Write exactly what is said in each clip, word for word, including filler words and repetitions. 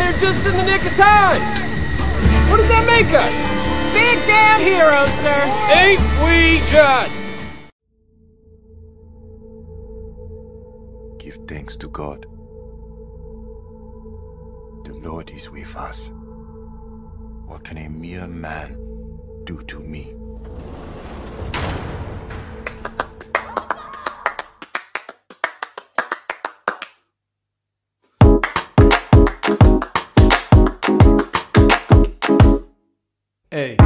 here just in the nick of time. What does that make us? Big damn heroes, sir. Ain't we just? Give thanks to God. The Lord is with us. What can a mere man do to me? Hey.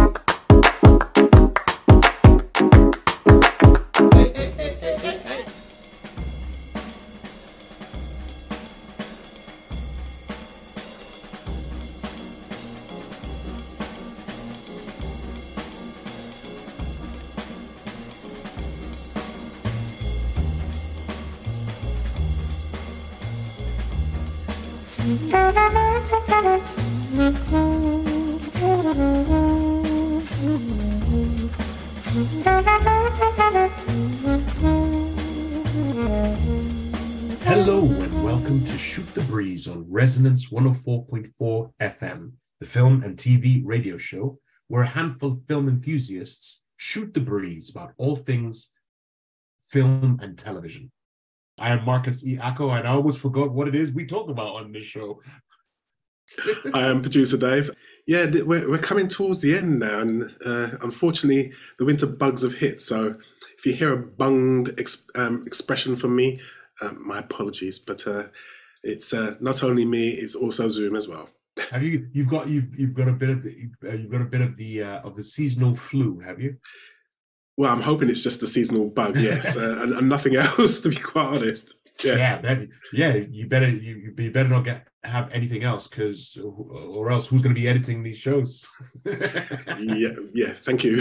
Hello and welcome to Shoot the Breeze on Resonance one oh four point four F M, the film and T V radio show where a handful of film enthusiasts shoot the breeze about all things film and television. I am Mark A C and I almost forgot what it is we talk about on this show. I am producer Dave. Yeah, we're, we're coming towards the end now, and uh, unfortunately, the winter bugs have hit. So if you hear a bunged ex- um, expression from me, uh, my apologies. But uh, it's uh, not only me; it's also Zoom as well. Have you? You've got you've you've got a bit of the uh, you've got a bit of the uh, of the seasonal flu, have you? Well, I'm hoping it's just a seasonal bug, yes, uh, and, and nothing else. To be quite honest. Yes. Yeah, that, yeah. You better you, you better not get have anything else, because or else who's going to be editing these shows? yeah, yeah. Thank you.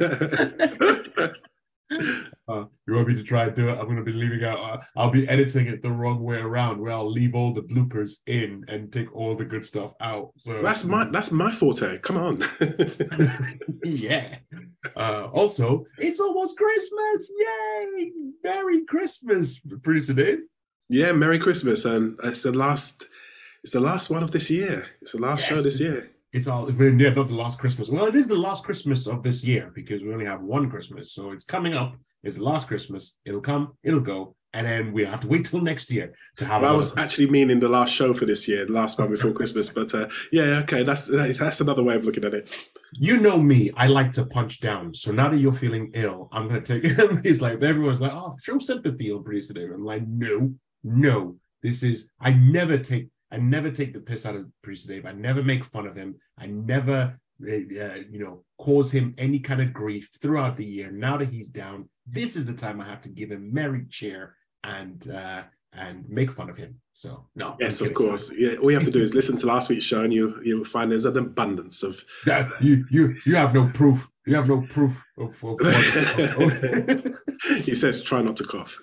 uh, you want me to try and do it? I'm going to be leaving out. Uh, I'll be editing it the wrong way around, where I'll leave all the bloopers in and take all the good stuff out. So that's my that's my forte. Come on. Yeah. Uh, also, it's almost Christmas! Yay! Merry Christmas, producer Dave. Yeah, Merry Christmas, and it's the last. It's the last one of this year. It's the last yes. show this year. It's all yeah, not the last Christmas. Well, it is the last Christmas of this year because we only have one Christmas, so it's coming up. It's the last Christmas. It'll come, it'll go, and then we have to wait till next year to have. Well, I was actually meaning the last show for this year, the last one before Christmas. But uh, yeah, okay, that's that's another way of looking at it. You know me, I like to punch down. So now that you're feeling ill, I'm going to take it. He's like, everyone's like, oh, show sympathy on producer Dave. I'm like, no, no. This is, I never take, I never take the piss out of producer Dave. I never make fun of him. I never, uh, you know, cause him any kind of grief throughout the year. Now that he's down, this is the time I have to give him merry cheer and uh, and make fun of him. So no. Yes, of course. Yeah, all you have to do is listen to last week's show, and you you'll find there's an abundance of. Yeah, you you you have no proof. You have no proof of. of, of... He says, "Try not to cough."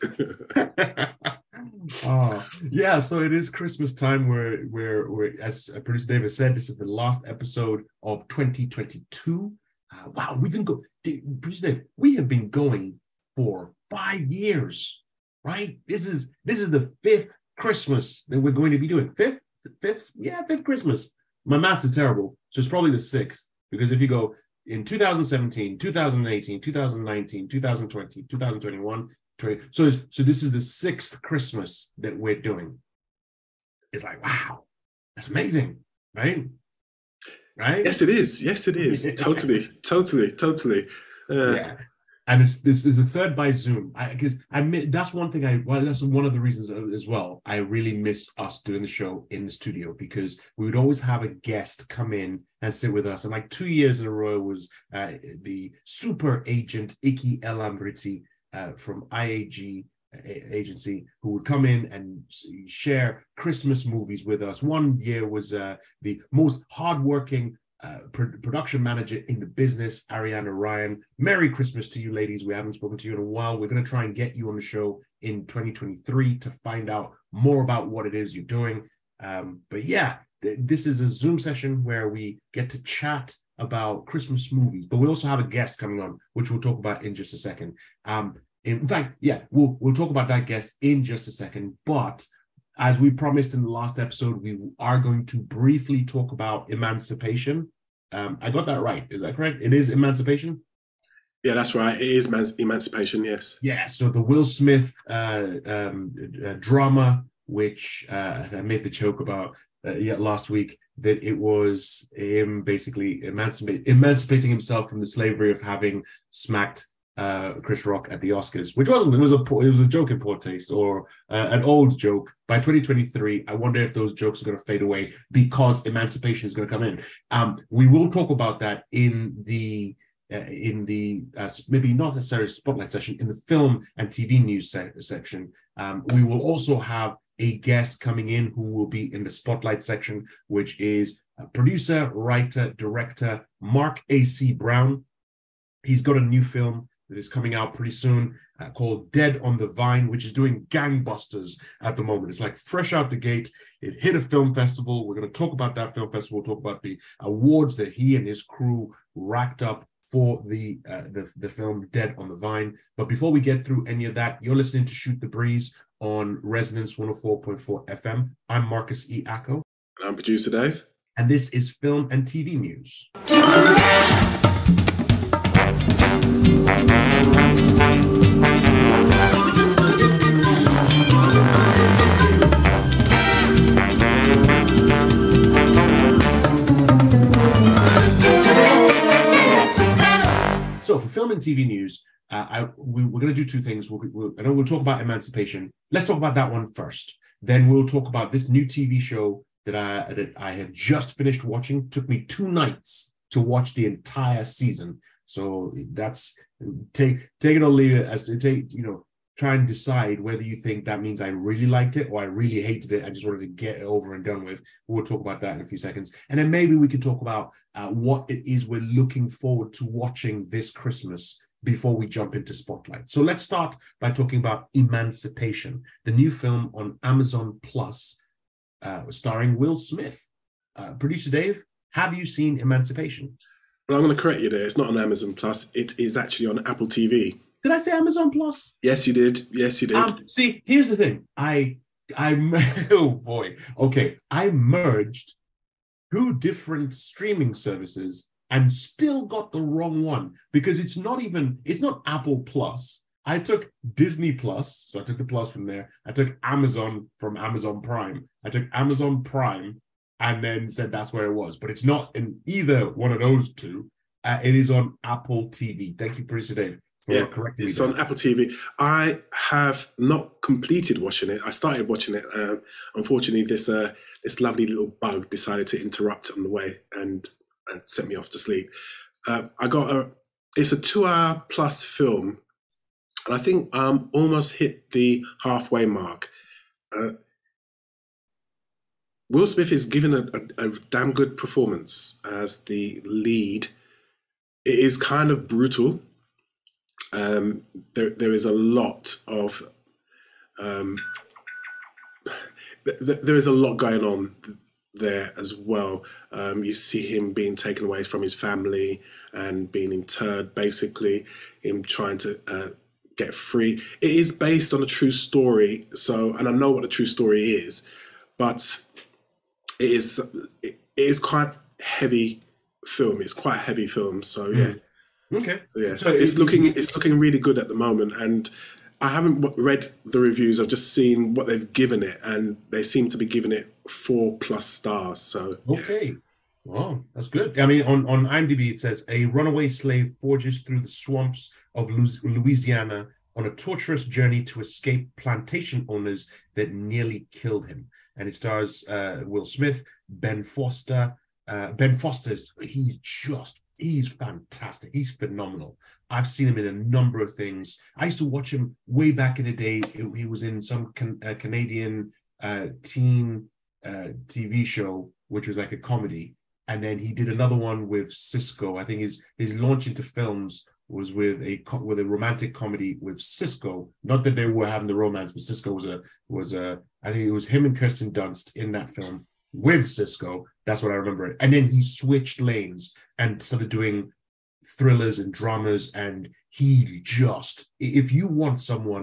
Oh, yeah, so it is Christmas time where, where, where as producer David said, this is the last episode of twenty twenty-two. Uh, wow, we've been going, producer Dave, we have been going for five years, right? This is this is the fifth Christmas that we're going to be doing. Fifth? Fifth? Yeah, fifth Christmas. My math is terrible, so it's probably the sixth, because if you go in two thousand seventeen, two thousand eighteen, two thousand nineteen, two thousand twenty, two thousand twenty-one, So, so this is the sixth Christmas that we're doing. It's like, wow, that's amazing, right? Right? Yes, it is. Yes, it is. Totally, totally, totally. Uh, yeah, and it's this is the third by Zoom. I because I that's one thing I well that's one of the reasons as well. I really miss us doing the show in the studio, because we would always have a guest come in and sit with us. And like two years in a row was uh, the super agent Iki Elambriti. Uh, from I A G agency, who would come in and share Christmas movies with us. One year was uh, the most hardworking uh, pr- production manager in the business, Ariana Ryan. Merry Christmas to you, ladies. We haven't spoken to you in a while. We're going to try and get you on the show in twenty twenty-three to find out more about what it is you're doing. Um, but yeah, th- this is a Zoom session where we get to chat about Christmas movies, but we also have a guest coming on, which we'll talk about in just a second. Um, in fact, yeah, we'll we'll talk about that guest in just a second. But as we promised in the last episode, we are going to briefly talk about emancipation. Um, I got that right. Is that correct? It is emancipation? Yeah, that's right. It is man- emancipation, yes. Yeah, so the Will Smith uh, um, uh, drama, which uh, I made the joke about uh, yeah, last week, that it was him basically emancipate, emancipating himself from the slavery of having smacked uh, Chris Rock at the Oscars, which wasn't, it was a it was a joke in poor taste, or uh, an old joke. By twenty twenty-three, I wonder if those jokes are going to fade away because emancipation is going to come in. Um, we will talk about that in the uh, in the uh, maybe not necessarily spotlight session, in the film and T V news se- section. Um, we will also have a guest coming in who will be in the spotlight section, which is a producer, writer, director, Mark A C Brown. He's got a new film that is coming out pretty soon uh, called Dead on the Vine, which is doing gangbusters at the moment. It's like fresh out the gate. It hit a film festival. We're going to talk about that film festival, talk about the awards that he and his crew racked up for the, uh, the, the film Dead on the Vine. But before we get through any of that, you're listening to Shoot the Breeze on Resonance one oh four point four F M. I'm Marcus E. Acko. And I'm producer Dave. And this is film and T V news. So for film and T V news, uh, I, we, we're going to do two things. We'll, we'll, I know we'll talk about emancipation. Let's talk about that one first. Then we'll talk about this new T V show that I that I have just finished watching. It took me two nights to watch the entire season. So that's take take it or leave it, as to take, you know, try and decide whether you think that means I really liked it or I really hated it. I just wanted to get it over and done with. We'll talk about that in a few seconds. And then maybe we can talk about uh, what it is we're looking forward to watching this Christmas before we jump into Spotlight. So let's start by talking about Emancipation, the new film on Amazon Plus, uh, starring Will Smith. Uh, Producer Dave, have you seen Emancipation? Well, I'm going to correct you there. It's not on Amazon Plus. It is actually on Apple T V. Did I say Amazon Plus? Yes, you did. Yes, you did. Um, see, here's the thing. I, I, oh boy. Okay, I merged two different streaming services and still got the wrong one, because it's not even, it's not Apple Plus. I took Disney Plus, so I took the plus from there. I took Amazon from Amazon Prime. I took Amazon Prime and then said that's where it was. But it's not in either one of those two. Uh, it is on Apple T V. Thank you, Producer Dave. Yeah, it's on Apple T V. I have not completed watching it. I started watching it. Uh, unfortunately, this uh, this lovely little bug decided to interrupt on the way and, and sent me off to sleep. Uh, I got a. It's a two-hour plus film, and I think um almost hit the halfway mark. Uh, Will Smith is given a, a, a damn good performance as the lead. It is kind of brutal. Um, there, there is a lot of, um, th- there is a lot going on there as well. Um, you see him being taken away from his family and being interred, basically, him trying to uh, get free. It is based on a true story, so, and I know what a true story is, but it is, it is quite heavy film. It's quite a heavy film, so yeah. Mm. Okay. So, yeah, so it's looking it's looking really good at the moment, and I haven't read the reviews. I've just seen what they've given it, and they seem to be giving it four plus stars. So okay, yeah. Wow, that's good. I mean, on on IMDb it says a runaway slave forges through the swamps of Louisiana on a torturous journey to escape plantation owners that nearly killed him, and it stars uh, Will Smith, Ben Foster. Uh, Ben Foster's he's just. He's fantastic. He's phenomenal. I've seen him in a number of things. I used to watch him way back in the day. He was in some can, uh, Canadian uh, teen uh, T V show, which was like a comedy. And then he did another one with Cisco. I think his his launch into films was with a with a romantic comedy with Cisco. Not that they were having the romance, but Cisco was a was a. I think it was him and Kirsten Dunst in that film with Cisco. That's what I remember. And then he switched lanes and started doing thrillers and dramas. And he just, if you want someone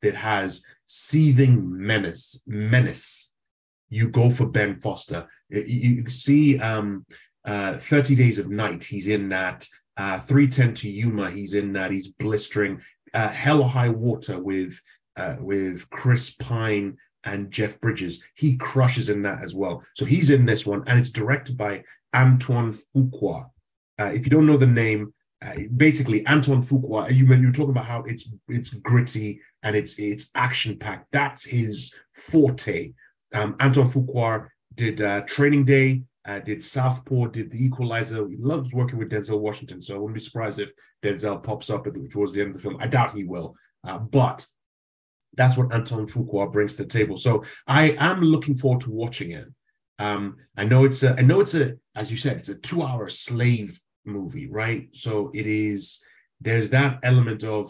that has seething menace, menace, you go for Ben Foster. You, you see um, uh, thirty Days of Night, he's in that. Uh, three ten to Yuma, he's in that. He's blistering. Uh, Hell or High Water with uh, with Chris Pine and Jeff Bridges. He crushes in that as well. So he's in this one, and it's directed by Antoine Fuqua. Uh, if you don't know the name, uh, basically Antoine Fuqua. You you were talking about how it's it's gritty and it's it's action packed. That's his forte. Um, Antoine Fuqua did uh, Training Day. Uh, did Southpaw, did The Equalizer. He loves working with Denzel Washington, so I wouldn't be surprised if Denzel pops up at, towards the end of the film. I doubt he will, uh, but that's what Antoine Fuqua brings to the table. So I am looking forward to watching it. Um, I know it's a, I know it's a, as you said, it's a two-hour slave movie, right? So it is. There's that element of.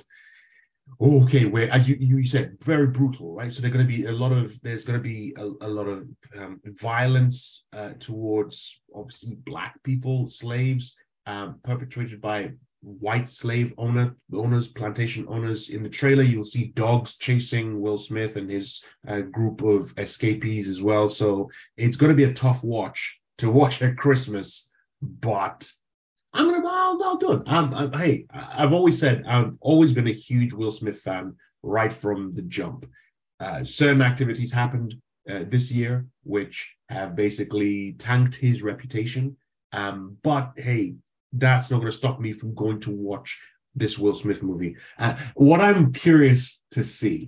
Okay, where as you, you said, very brutal, right? So there's going to be a lot of there's going to be a, a lot of um, violence uh, towards obviously black people, slaves, um, perpetrated by white slave owner owners, plantation owners. In the trailer, you'll see dogs chasing Will Smith and his uh, group of escapees as well. So it's going to be a tough watch to watch at Christmas, but. I'm gonna. I'll, I'll do it. I'm, I'm, hey, I've always said I've always been a huge Will Smith fan right from the jump. Uh, certain activities happened uh, this year which have basically tanked his reputation. Um, but hey, that's not going to stop me from going to watch this Will Smith movie. Uh, what I'm curious to see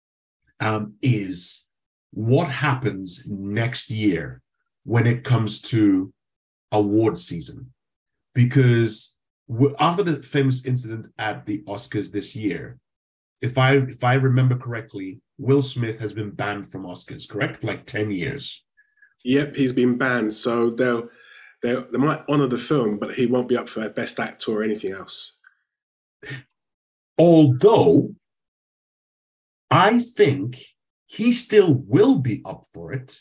um, is what happens next year when it comes to award season. Because after the famous incident at the Oscars this year, if I if I remember correctly, Will Smith has been banned from Oscars, correct? For like ten years. Yep, he's been banned. So they'll, they'll, they might honour the film, but he won't be up for Best Actor or anything else. Although, I think he still will be up for it.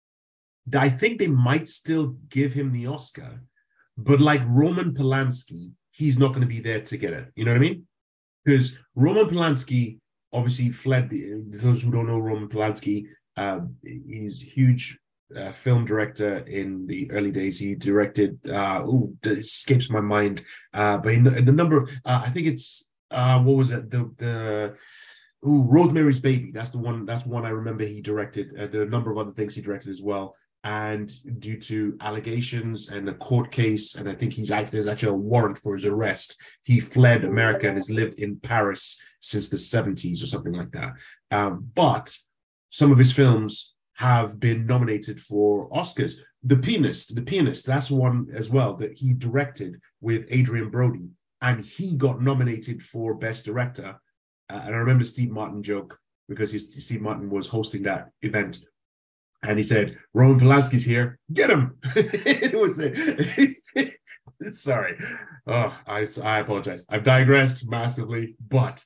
I think they might still give him the Oscar. But like Roman Polanski, he's not going to be there to get it. You know what I mean? Because Roman Polanski obviously fled. The, those who don't know Roman Polanski, uh, he's a huge uh, film director in the early days. He directed, uh, oh, it escapes my mind, uh, but in, in a number of, uh, I think it's, uh, what was it? The, the ooh, Rosemary's Baby. That's the one, that's one I remember he directed. Uh, there are a number of other things he directed as well. And due to allegations and a court case, and I think he's act, there's actually a warrant for his arrest, he fled America and has lived in Paris since the seventies or something like that. Um, but some of his films have been nominated for Oscars. The Pianist, The Pianist, that's one as well that he directed with Adrian Brody, and he got nominated for Best Director. Uh, and I remember Steve Martin joke because his, Steve Martin was hosting that event. And he said, Roman Polanski's here, get him. It was a, sorry. Oh, I, I apologize. I've digressed massively, but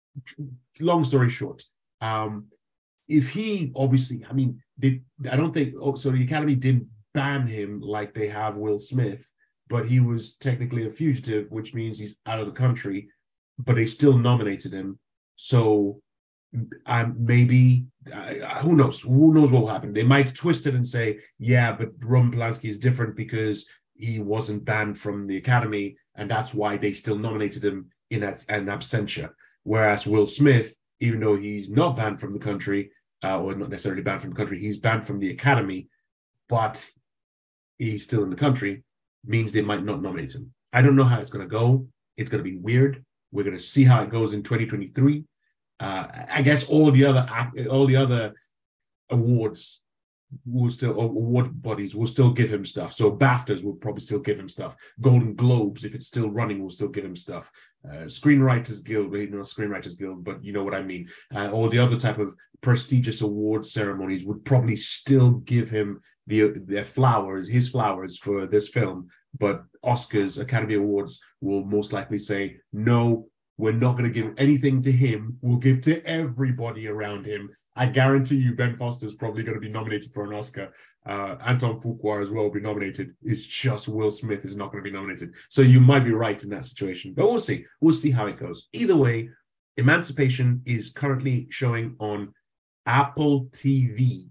long story short, um, if he obviously, I mean, they, I don't think, oh, so the Academy didn't ban him like they have Will Smith, but he was technically a fugitive, which means he's out of the country, but they still nominated him. So um, maybe, uh, who knows? Who knows what will happen? They might twist it and say, yeah, but Roman Polanski is different because he wasn't banned from the Academy, and that's why they still nominated him in an absentia. Whereas Will Smith, even though he's not banned from the country, uh, or not necessarily banned from the country, he's banned from the Academy, but he's still in the country, means they might not nominate him. I don't know how it's going to go. It's going to be weird. We're going to see how it goes in twenty twenty-three. Uh, I guess all the other all the other awards will still, award bodies will still give him stuff. So BAFTAs will probably still give him stuff. Golden Globes, if it's still running, will still give him stuff. Uh, Screenwriters Guild, you know, Screenwriters Guild, but you know what I mean. Uh, all the other type of prestigious award ceremonies would probably still give him the their flowers, his flowers for this film. But Oscars, Academy Awards will most likely say, no, we're not going to give anything to him. We'll give to everybody around him. I guarantee you Ben Foster is probably going to be nominated for an Oscar. Uh, Anton Fuqua as well will be nominated. It's just Will Smith is not going to be nominated. So you might be right in that situation. But we'll see. We'll see how it goes. Either way, Emancipation is currently showing on Apple T V.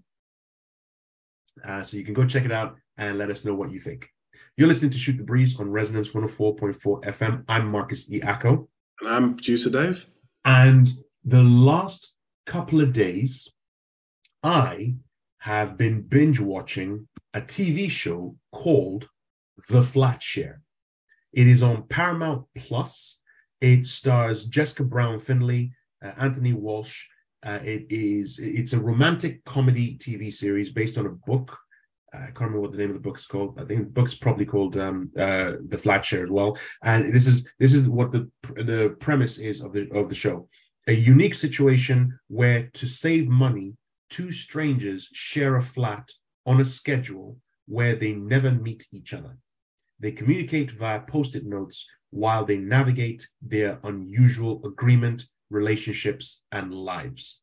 Uh, so you can go check it out and let us know what you think. You're listening to Shoot the Breeze on Resonance one oh four point four F M. I'm Marcus E. Acko. And I'm producer Dave. And the last couple of days, I have been binge watching a T V show called The Flat Share. It is on Paramount Plus. It stars Jessica Brown Finley, uh, Anthony Walsh. Uh, it is it's a romantic comedy T V series based on a book. Uh, I can't remember what the name of the book is called. I think the book's probably called um, uh, The Flat Share as well. And this is this is what the the premise is of the of the show. A unique situation where, to save money, two strangers share a flat on a schedule where they never meet each other. They communicate via post-it notes while they navigate their unusual agreement, relationships, and lives.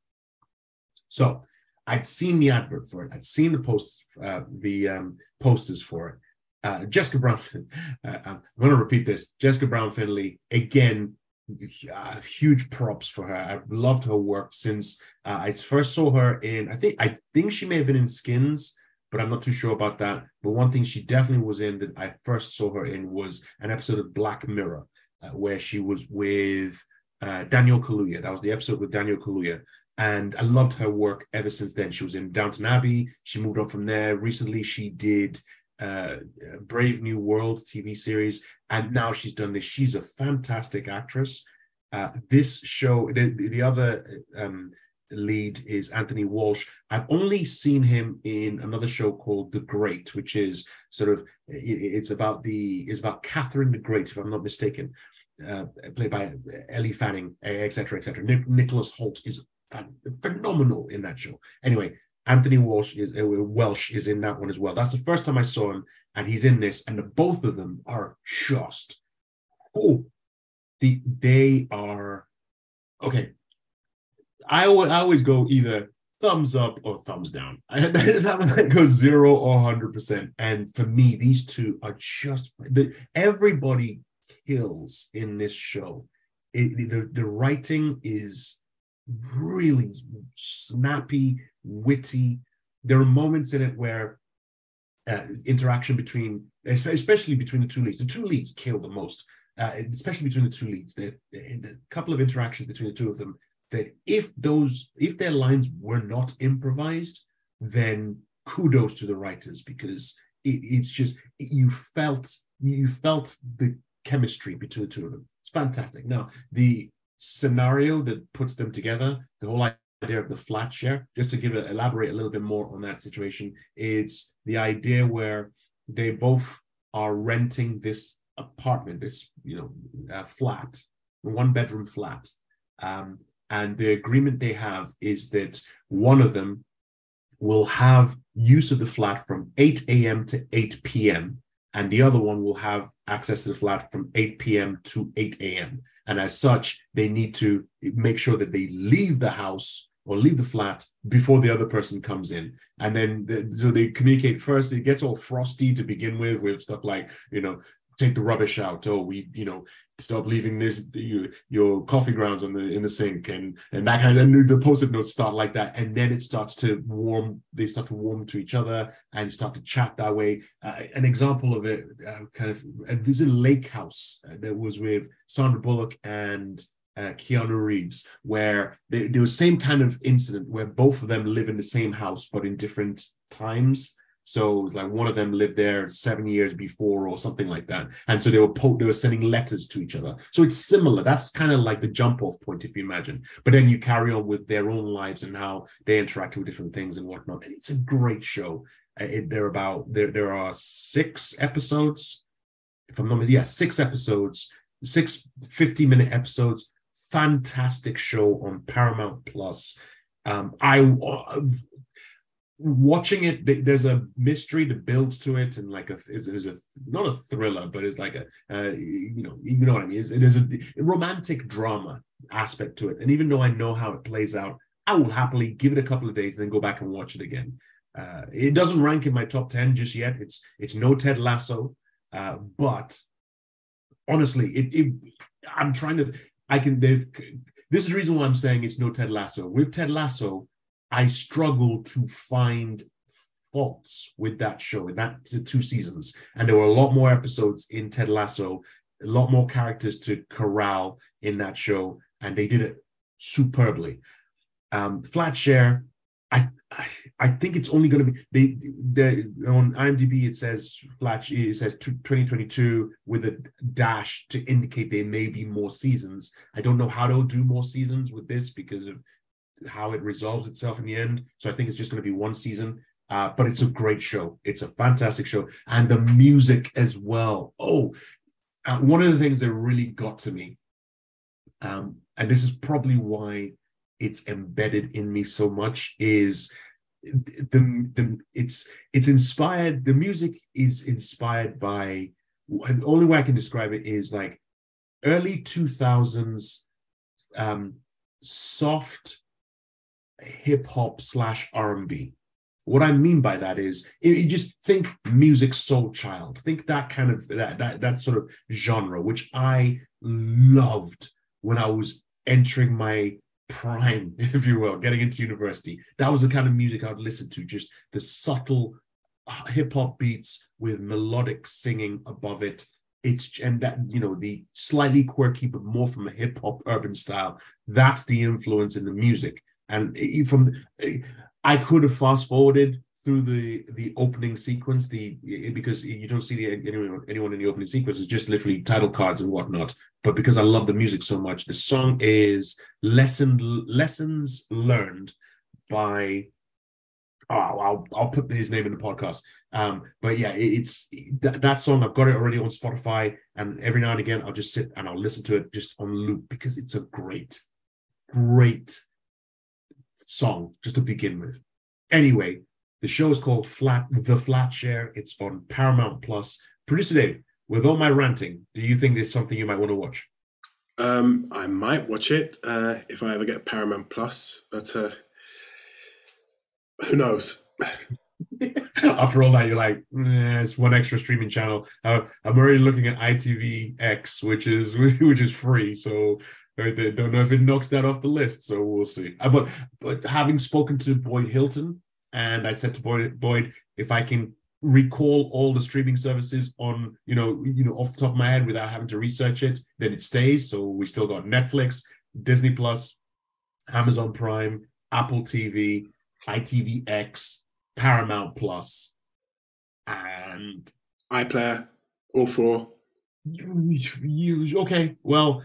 So I'd seen the advert for it. I'd seen the posts, uh, the um, posters for it. Uh, Jessica Brown, uh, I'm going to repeat this. Jessica Brown Finley, again, uh, huge props for her. I've loved her work since uh, I first saw her in, I think, I think she may have been in Skins, but I'm not too sure about that. But one thing she definitely was in that I first saw her in was an episode of Black Mirror, uh, where she was with uh, Daniel Kaluuya. That was the episode with Daniel Kaluuya. And I loved her work ever since then. She was in Downton Abbey. She moved on from there. Recently, she did uh, Brave New World T V series. And now she's done this. She's a fantastic actress. Uh, this show, the, the other um, lead is Anthony Walsh. I've only seen him in another show called The Great, which is sort of, it's about the, it's about Catherine the Great, if I'm not mistaken, uh, played by Ellie Fanning, et cetera, et cetera. Nic- Nicholas Hoult is phenomenal in that show. Anyway, Anthony Walsh is uh, Welsh is in that one as well. That's the first time I saw him, and he's in this, and the both of them are just, oh, the they are okay. I always, I always go either thumbs up or thumbs down. I go zero or one hundred percent. And for me, these two are just, the, everybody kills in this show. It, the, the writing is really snappy, witty. There are moments in it where uh, interaction between, especially between the two leads, the two leads kill the most, uh, especially between the two leads. There, a couple of interactions between the two of them that if those, if their lines were not improvised, then kudos to the writers, because it, it's just, you felt, you felt the chemistry between the two of them. It's fantastic. Now, the scenario that puts them together, the whole idea of the flat share, just to give it, elaborate a little bit more on that situation, it's the idea where they both are renting this apartment, this, you know, uh, flat, one bedroom flat. Um, and the agreement they have is that one of them will have use of the flat from eight a.m. to eight p.m. and the other one will have access to the flat from eight p.m. to eight a.m. And as such, they need to make sure that they leave the house or leave the flat before the other person comes in. And then, the, so they communicate first. It gets all frosty to begin with, with stuff like, you know, take the rubbish out. Oh, we, you know, stop leaving this, you, your coffee grounds on the in the sink, and and that kind of, then the post-it notes start like that, and then it starts to warm. They start to warm to each other and start to chat that way. Uh, an example of it, uh, kind of, uh, there's a lake house uh, that was with Sandra Bullock and uh, Keanu Reeves, where they, there was same kind of incident where both of them live in the same house but in different times. So like one of them lived there seven years before or something like that. And so they were po- they were sending letters to each other. So it's similar. That's kind of like the jump off point, if you imagine. But then you carry on with their own lives and how they interact with different things and whatnot. And it's a great show. It, they're about, there, there are six episodes. If I'm not mistaken, yeah, six episodes, six fifty minute episodes. Fantastic show on Paramount Plus. Um, I... Uh, Watching it, there's a mystery that builds to it, and like a, it's, it's a not a thriller, but it's like a, uh, you know, you know what I mean. It's, there's a, a romantic drama aspect to it, and even though I know how it plays out, I will happily give it a couple of days and then go back and watch it again. Uh, it doesn't rank in my top ten just yet. It's it's no Ted Lasso, uh, but honestly, it, it I'm trying to. I can. this is the reason why I'm saying it's no Ted Lasso. With Ted Lasso, I struggle to find faults with that show, in that two seasons. And there were a lot more episodes in Ted Lasso, a lot more characters to corral in that show, and they did it superbly. Um, Flatshare, I, I I think it's only going to be they they on IMDb it says Flash it says twenty twenty-two with a dash to indicate there may be more seasons. I don't know how they'll do more seasons with this because of how it resolves itself in the end. So I think it's just going to be one season. Uh, but it's a great show. It's a fantastic show, and the music as well. Oh, uh, one of the things that really got to me, um, and this is probably why it's embedded in me so much, is the, the it's it's inspired. The music is inspired by, the only way I can describe it is like early two thousands um, soft hip hop slash R and B. What I mean by that is, you just think Music Soul Child, think that kind of that that that sort of genre, which I loved when I was entering my prime, if you will, getting into university. That was the kind of music I'd listen to, just the subtle hip hop beats with melodic singing above it. It's and that, you know, the slightly quirky but more from a hip hop urban style. That's the influence in the music, and from. I could have fast forwarded through the the opening sequence, the because you don't see the, anyone anyone in the opening sequence. It's just literally title cards and whatnot. But because I love the music so much, the song is lesson lessons learned by. Oh, I'll I'll put his name in the podcast. Um, but yeah, it, it's that, that song. I've got it already on Spotify, and every now and again I'll just sit and I'll listen to it just on loop because it's a great, great song just to begin with. Anyway, the show is called Flat The Flatshare. It's on Paramount Plus. Producer Dave, with all my ranting, do you think there's something you might want to watch? Um, I might watch it uh, if I ever get Paramount Plus, but uh, who knows? After all that, you're like, eh, it's one extra streaming channel. Uh, I'm already looking at I T V X, which is which is free, so. I don't know if it knocks that off the list, so we'll see. Uh, but but having spoken to Boyd Hilton, and I said to Boyd, Boyd, if I can recall all the streaming services on, you know, you know, off the top of my head without having to research it, then it stays. So we still got Netflix, Disney Plus, Amazon Prime, Apple T V, I T V X, Paramount Plus, and iPlayer, all four. You, you, okay, well.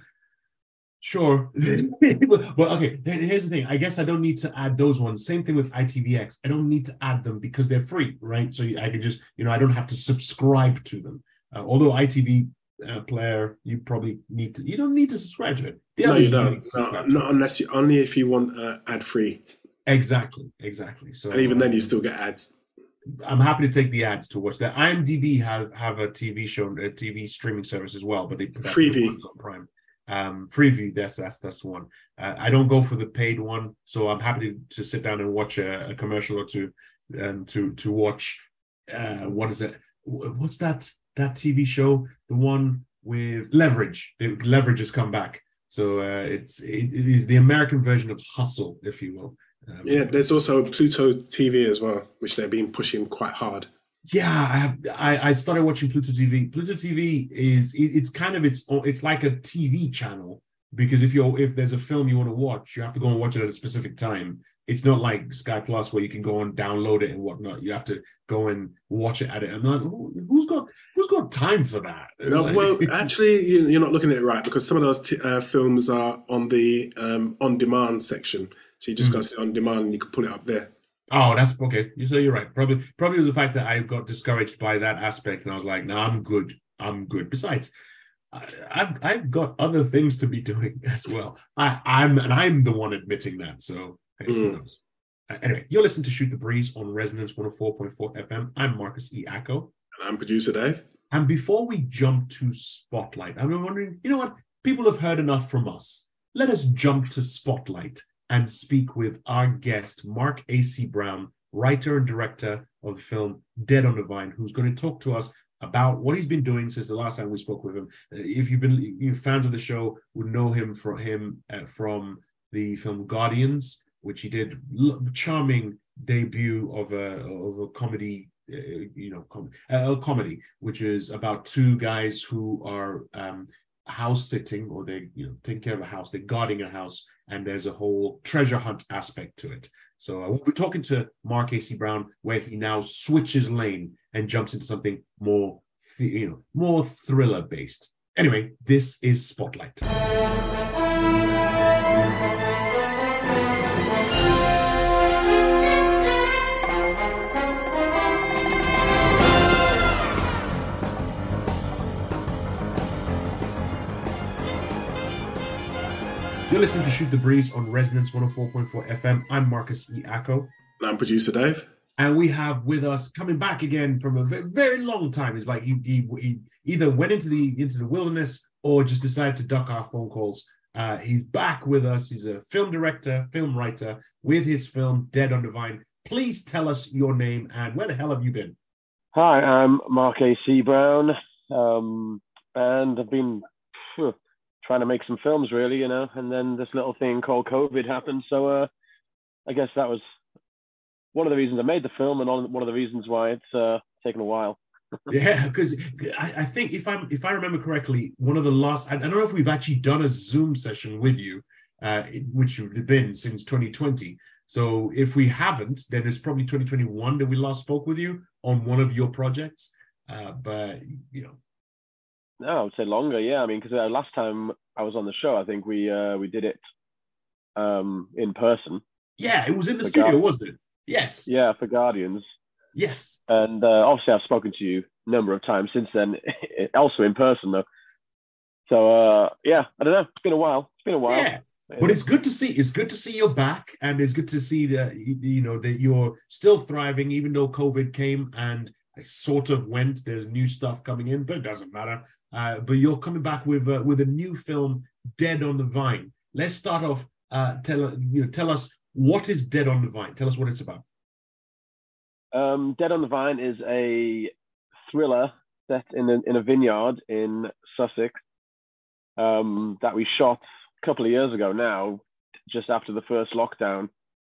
Sure. Well, okay, here's the thing. I guess I don't need to add those ones. Same thing with I T V X. I don't need to add them because they're free, right? So I can just, you know, I don't have to subscribe to them. Uh, although I T V uh, player, you probably need to, you don't need to subscribe to it. The no, you don't. No, not unless you, only if you want uh, ad-free. Exactly, exactly. So, and even then you still get ads. I'm happy to take the ads to watch that. IMDb have, have a T V show, a T V streaming service as well, but they put that Freevee on Prime. Um, Freeview, that's that's that's the one. Uh, I don't go for the paid one, so I'm happy to, to sit down and watch a, a commercial or two, and to to watch. Uh, what is it? What's that that T V show? The one with Leverage. The Leverage has come back, so uh, it's it, it is the American version of Hustle, if you will. Um, yeah, there's also Pluto T V as well, which they've been pushing quite hard. Yeah, I, have, I I started watching Pluto T V. Pluto T V is it, it's kind of its it's like a T V channel, because if you're if there's a film you want to watch, you have to go and watch it at a specific time. It's not like Sky Plus where you can go and download it and whatnot. You have to go and watch it at it. I'm like, Who, who's got who's got time for that? No, like, well, actually, you're not looking at it right, because some of those t- uh, films are on the um, on-demand section. So you just mm-hmm. go to the on-demand and you can pull it up there. Oh, that's okay. You say you're right. Probably, probably was the fact that I got discouraged by that aspect, and I was like, "No, I'm good. I'm good." Besides, I, I've I've got other things to be doing as well. I, I'm and I'm the one admitting that. So hey, who knows? Uh, anyway, you're listening to Shoot the Breeze on Resonance one oh four point four F M. I'm Marcus E. Acko. And I'm producer Dave. And before we jump to Spotlight, I'm wondering, you know what? People have heard enough from us. Let us jump to Spotlight and speak with our guest, Mark A C Brown, writer and director of the film Dead on the Vine, who's going to talk to us about what he's been doing since the last time we spoke with him. Uh, if you've been you fans of the show would know him from him uh, from the film Guardians, which he did charming debut of a of a comedy, uh, you know, com- uh, a comedy, which is about two guys who are um, house sitting, or they you know taking care of a house, they're guarding a house, and there's a whole treasure hunt aspect to it. So uh, we're talking to Mark A C Brown, where he now switches lane and jumps into something more, you know, more thriller based. Anyway, this is Spotlight. You're listening to Shoot the Breeze on Resonance one oh four point four F M. I'm Marcus E. Acko. I'm producer Dave. And we have with us, coming back again from a very, very long time, it's like he, he, he either went into the into the wilderness or just decided to duck our phone calls. Uh, he's back with us. He's a film director, film writer, with his film Dead on the Vine. Please tell us your name and where the hell have you been? Hi, I'm Mark A C Brown, um, and I've been phew, trying to make some films, really, you know, and then this little thing called COVID happened. So uh, I guess that was one of the reasons I made the film, and one of the reasons why it's uh, taken a while. Yeah, because I, I think if I if I remember correctly, one of the last, I don't know if we've actually done a Zoom session with you, uh, which would been since twenty twenty. So if we haven't, then it's probably twenty twenty-one that we last spoke with you on one of your projects. Uh, but, you know. No, I would say longer, yeah. I mean, because uh, last time I was on the show, I think we uh, we did it um, in person. Yeah, it was in the for studio, Guard- wasn't it? Yes. Yeah, for Guardians. Yes. And uh, obviously I've spoken to you a number of times since then, also in person, though. So, uh, yeah, I don't know. It's been a while. It's been a while. Yeah. But it's good to see. It's good to see you're back, and it's good to see that you know that you're still thriving, even though COVID came and sort of went. There's new stuff coming in, but it doesn't matter. Uh, but you're coming back with uh, with a new film, Dead on the Vine. Let's start off. Uh, tell you know, tell us what is Dead on the Vine. Tell us what it's about. Um, Dead on the Vine is a thriller set in a, in a vineyard in Sussex um, that we shot a couple of years ago now, just after the first lockdown,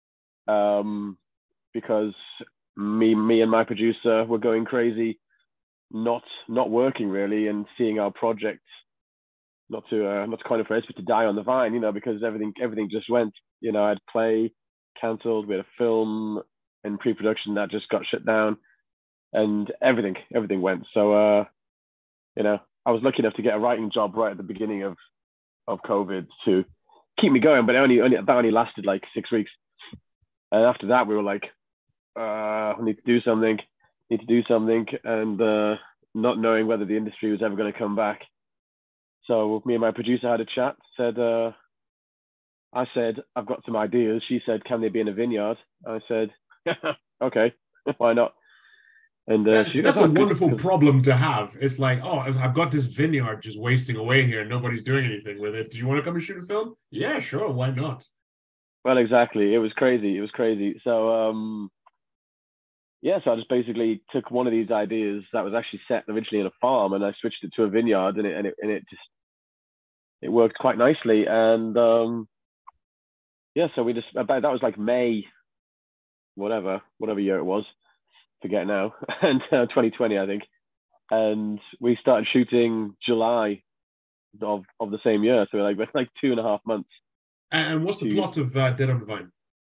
um, because me me and my producer were going crazy, not not working really, and seeing our project not to uh, not to coin a phrase, but to die on the vine, you know, because everything everything just went. You know, I had play cancelled, we had a film in pre-production that just got shut down, and everything everything went. So uh, you know, I was lucky enough to get a writing job right at the beginning of of COVID to keep me going, but it only only that only lasted like six weeks, and after that we were like, uh, I need to do something, need to do something, and uh, not knowing whether the industry was ever going to come back. So me and my producer had a chat. Said, uh, I said, I've got some ideas. She said, can they be in a vineyard? I said, okay, why not? And uh, that's, she that's goes, a oh, wonderful good. problem to have. It's like, oh, I've got this vineyard just wasting away here, and nobody's doing anything with it. Do you want to come and shoot a film? Yeah, sure. Why not? Well, exactly. It was crazy. It was crazy. So, um, yeah, so I just basically took one of these ideas that was actually set originally in a farm, and I switched it to a vineyard, and it and it, and it just it worked quite nicely. And um, yeah, so we just about that was like May, whatever, whatever year it was, forget now, and uh, twenty twenty, I think. And we started shooting July of of the same year, so like like two and a half months. And what's the to, plot of uh, Dead on the Vine?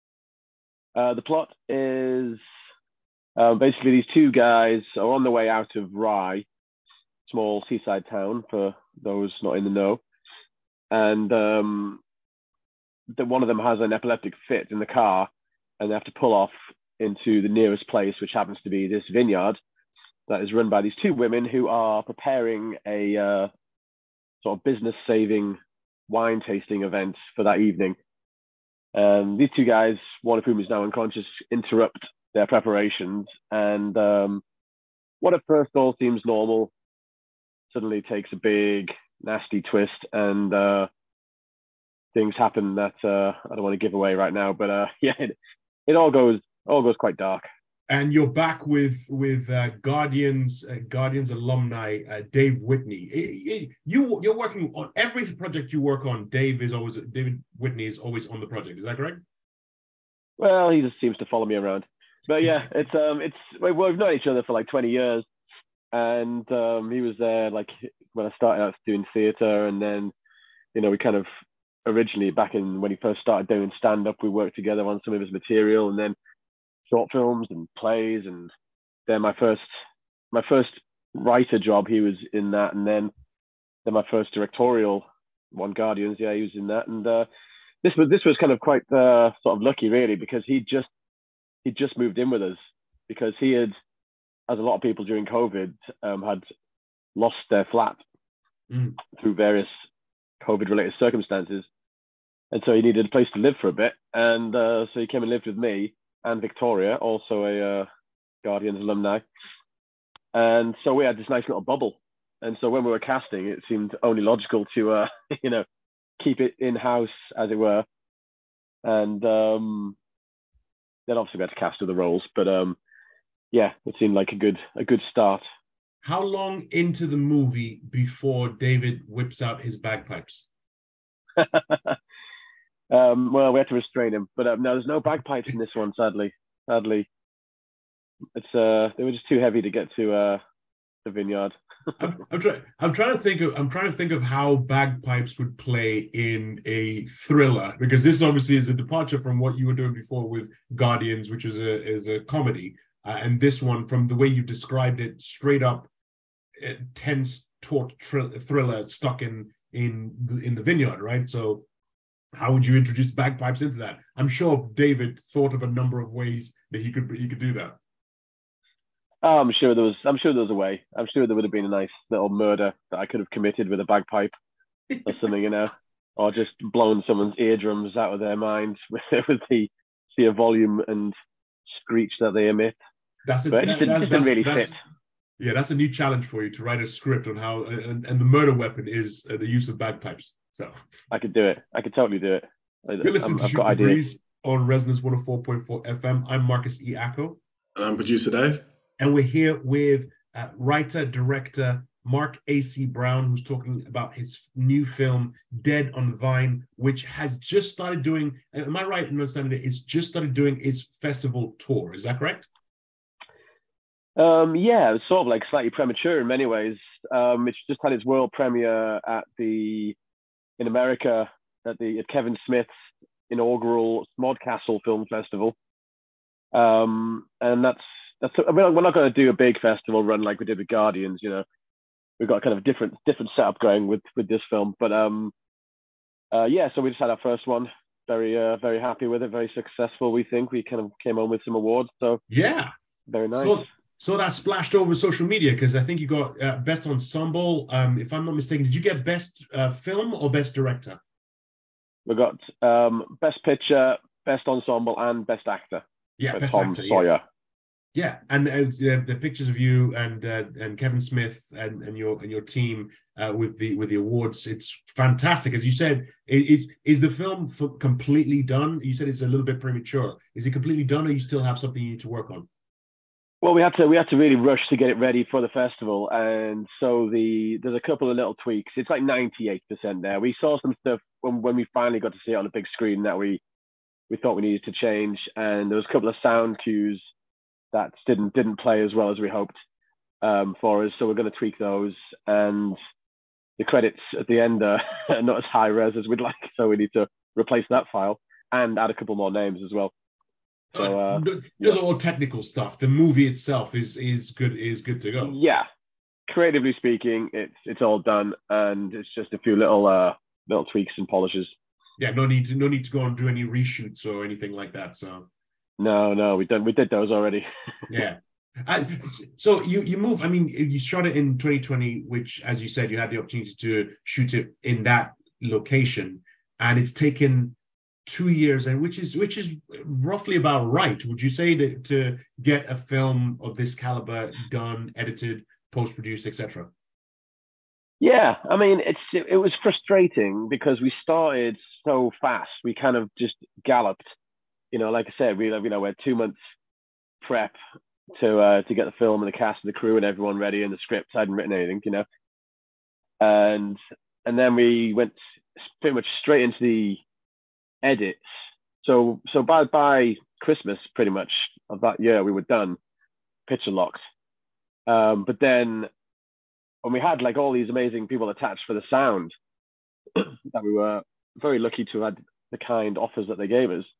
Uh, the plot is uh, basically these two guys are on the way out of Rye, small seaside town for those not in the know, and um, the, one of them has an epileptic fit in the car, and they have to pull off into the nearest place, which happens to be this vineyard that is run by these two women who are preparing a uh, sort of business-saving wine tasting event for that evening. Um, these two guys, one of whom is now unconscious, interrupt their preparations, and um, what at first all seems normal suddenly takes a big, nasty twist, and uh, things happen that uh, I don't want to give away right now, but uh, yeah, it, it all goes all goes quite dark. And you're back with with uh, Guardians uh, Guardians alumni uh, Dave Whitney. You you're working on every project you work on. Dave is always David Whitney is always on the project. Is that correct? Well, he just seems to follow me around. But yeah, it's um it's we've known each other for like twenty years, and um, he was there like when I started out doing theatre, and then you know we kind of originally back in when he first started doing stand up, we worked together on some of his material, and then short films and plays, and then my first my first writer job, he was in that, and then then my first directorial one, Guardians, yeah, he was in that, and uh, this was this was kind of quite uh, sort of lucky, really, because he just he just moved in with us because he had, as a lot of people during COVID, um, had lost their flat mm. through various COVID-related circumstances, and so he needed a place to live for a bit, and uh, so he came and lived with me and Victoria, also a uh, Guardians alumni. And so we had this nice little bubble. And so when we were casting, it seemed only logical to, uh, you know, keep it in-house, as it were. And um, then obviously we had to cast other roles. But um, yeah, it seemed like a good a good start. How long into the movie before David whips out his bagpipes? Um, well, we had to restrain him, but um, no, there's no bagpipes in this one. Sadly, sadly, it's uh, they were just too heavy to get to uh, the vineyard. I'm, I'm trying. I'm trying to think of. I'm trying to think of how bagpipes would play in a thriller, because this obviously is a departure from what you were doing before with Guardians, which is a is a comedy, uh, and this one, from the way you described it, straight up uh, tense, taut thr- thriller stuck in in the, in the vineyard, right? So. How would you introduce bagpipes into that? I'm sure David thought of a number of ways that he could he could do that. Oh, I'm sure there was. I'm sure there was a way. I'm sure there would have been a nice little murder that I could have committed with a bagpipe or something, you know, or just blown someone's eardrums out of their mind with, with the sheer volume and screech that they emit. That's a, but it that, just, that's, didn't that's, really that's, fit. Yeah, that's a new challenge for you to write a script on how, and, and the murder weapon is uh, the use of bagpipes. So I could do it. I could totally do it. I, you're listening to I've Shoot got the ideas. Breeze on Resonance one oh four point four F M. I'm Mark A C Brown. And I'm producer Dave. And we're here with uh, writer, director Mark A C Brown, who's talking about his new film, Dead on the Vine, which has just started doing, am I right in understanding it? It's just started doing its festival tour. Is that correct? Um, yeah, it's sort of like slightly premature in many ways. Um, it's just had its world premiere at the, in America, at the at Kevin Smith's inaugural Smodcastle Film Festival. Um, and that's, that's, I mean, we're not going to do a big festival run like we did with Guardians, you know. We've got kind of a different different setup going with with this film, but um, uh, yeah. So we just had our first one. Very uh, very happy with it. Very successful. We think we kind of came home with some awards. So yeah, very nice. So, so that splashed over social media because I think you got uh, best ensemble. Um, if I'm not mistaken, did you get best uh, film or best director? We got um, best picture, best ensemble, and best actor. Yeah, best Tom actor. Sawyer. Yes. Yeah, and, and uh, the pictures of you and uh, and Kevin Smith and, and your and your team uh, with the with the awards, it's fantastic. As you said, it, it's is the film f- completely done? You said it's a little bit premature. Is it completely done, or you still have something you need to work on? Well, we had to we had to really rush to get it ready for the festival, and so the there's a couple of little tweaks. It's like ninety-eight percent there. We saw some stuff when when we finally got to see it on a big screen that we we thought we needed to change, and there was a couple of sound cues that didn't didn't play as well as we hoped um, for us. So we're going to tweak those, and the credits at the end are not as high res as we'd like. So we need to replace that file and add a couple more names as well. So uh, There's yeah. all technical stuff. The movie itself is is good is good to go. Yeah, creatively speaking, it's it's all done, and it's just a few little uh, little tweaks and polishes. Yeah, no need to no need to go and do any reshoots or anything like that. So. No, no, we did we did those already. Yeah. I, so you you move. I mean, you shot it in twenty twenty, which, as you said, you had the opportunity to shoot it in that location, and it's taken two years, and which is which is roughly about right. Would you say that to get a film of this caliber done, edited, post-produced, et cetera? Yeah, I mean, it's it, it was frustrating because we started so fast. We kind of just galloped. You know, like I said, we you know we had two months prep to uh, to get the film and the cast and the crew and everyone ready and the script. I hadn't written anything, you know. And and then we went pretty much straight into the edits. So so by by Christmas, pretty much of that year, we were done, picture locked. Um, but then when we had like all these amazing people attached for the sound, that we were very lucky to have had the kind offers that they gave us.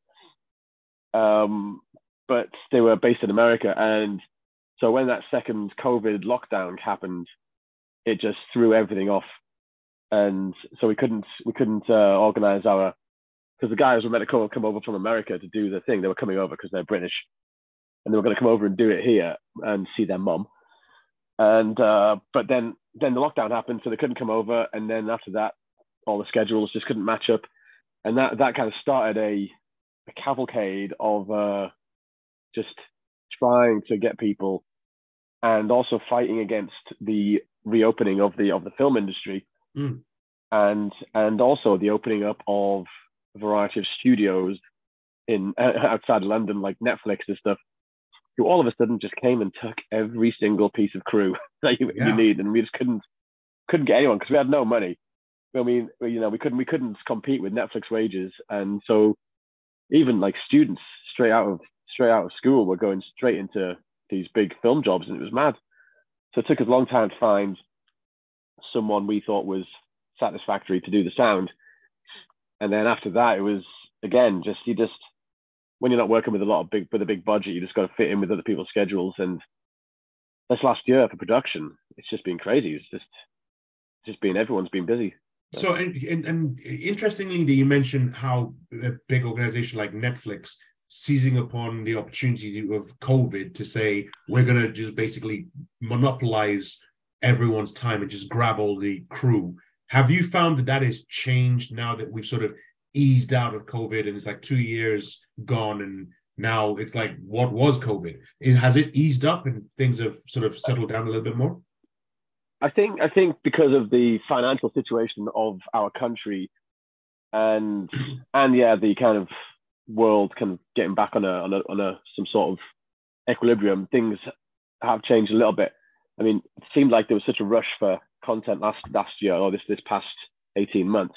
Um, but they were based in America, and so when that second COVID lockdown happened, it just threw everything off, and so we couldn't we couldn't uh, organize our, because the guys were meant to come over from America to do the thing. They were coming over because they're British, and they were going to come over and do it here and see their mum. And uh, but then then the lockdown happened, so they couldn't come over, and then after that, all the schedules just couldn't match up, and that that kind of started a, a cavalcade of uh, just trying to get people, and also fighting against the reopening of the of the film industry, mm. and and also the opening up of a variety of studios in uh, outside of London, like Netflix and stuff, who all of a sudden just came and took every single piece of crew that you, yeah. you need, and we just couldn't couldn't get anyone because we had no money. I mean, you know, we couldn't we couldn't compete with Netflix wages, and so even like students straight out of straight out of school were going straight into these big film jobs, and it was mad. So it took us a long time to find someone we thought was satisfactory to do the sound, and then after that, it was again just you just when you're not working with a lot of big with a big budget, you just got to fit in with other people's schedules. And this last year for production, it's just been crazy. It's just just been everyone's been busy. So, and, and, and interestingly, that you mentioned how a big organization like Netflix seizing upon the opportunity of COVID to say, we're going to just basically monopolize everyone's time and just grab all the crew. Have you found that that has changed now that we've sort of eased out of COVID and it's like two years gone and now it's like, what was COVID? It, has it eased up and things have sort of settled down a little bit more? I think I think because of the financial situation of our country, and and yeah, the kind of world kind of getting back on a on a on a some sort of equilibrium, things have changed a little bit. I mean, it seemed like there was such a rush for content last last year or this this past eighteen months,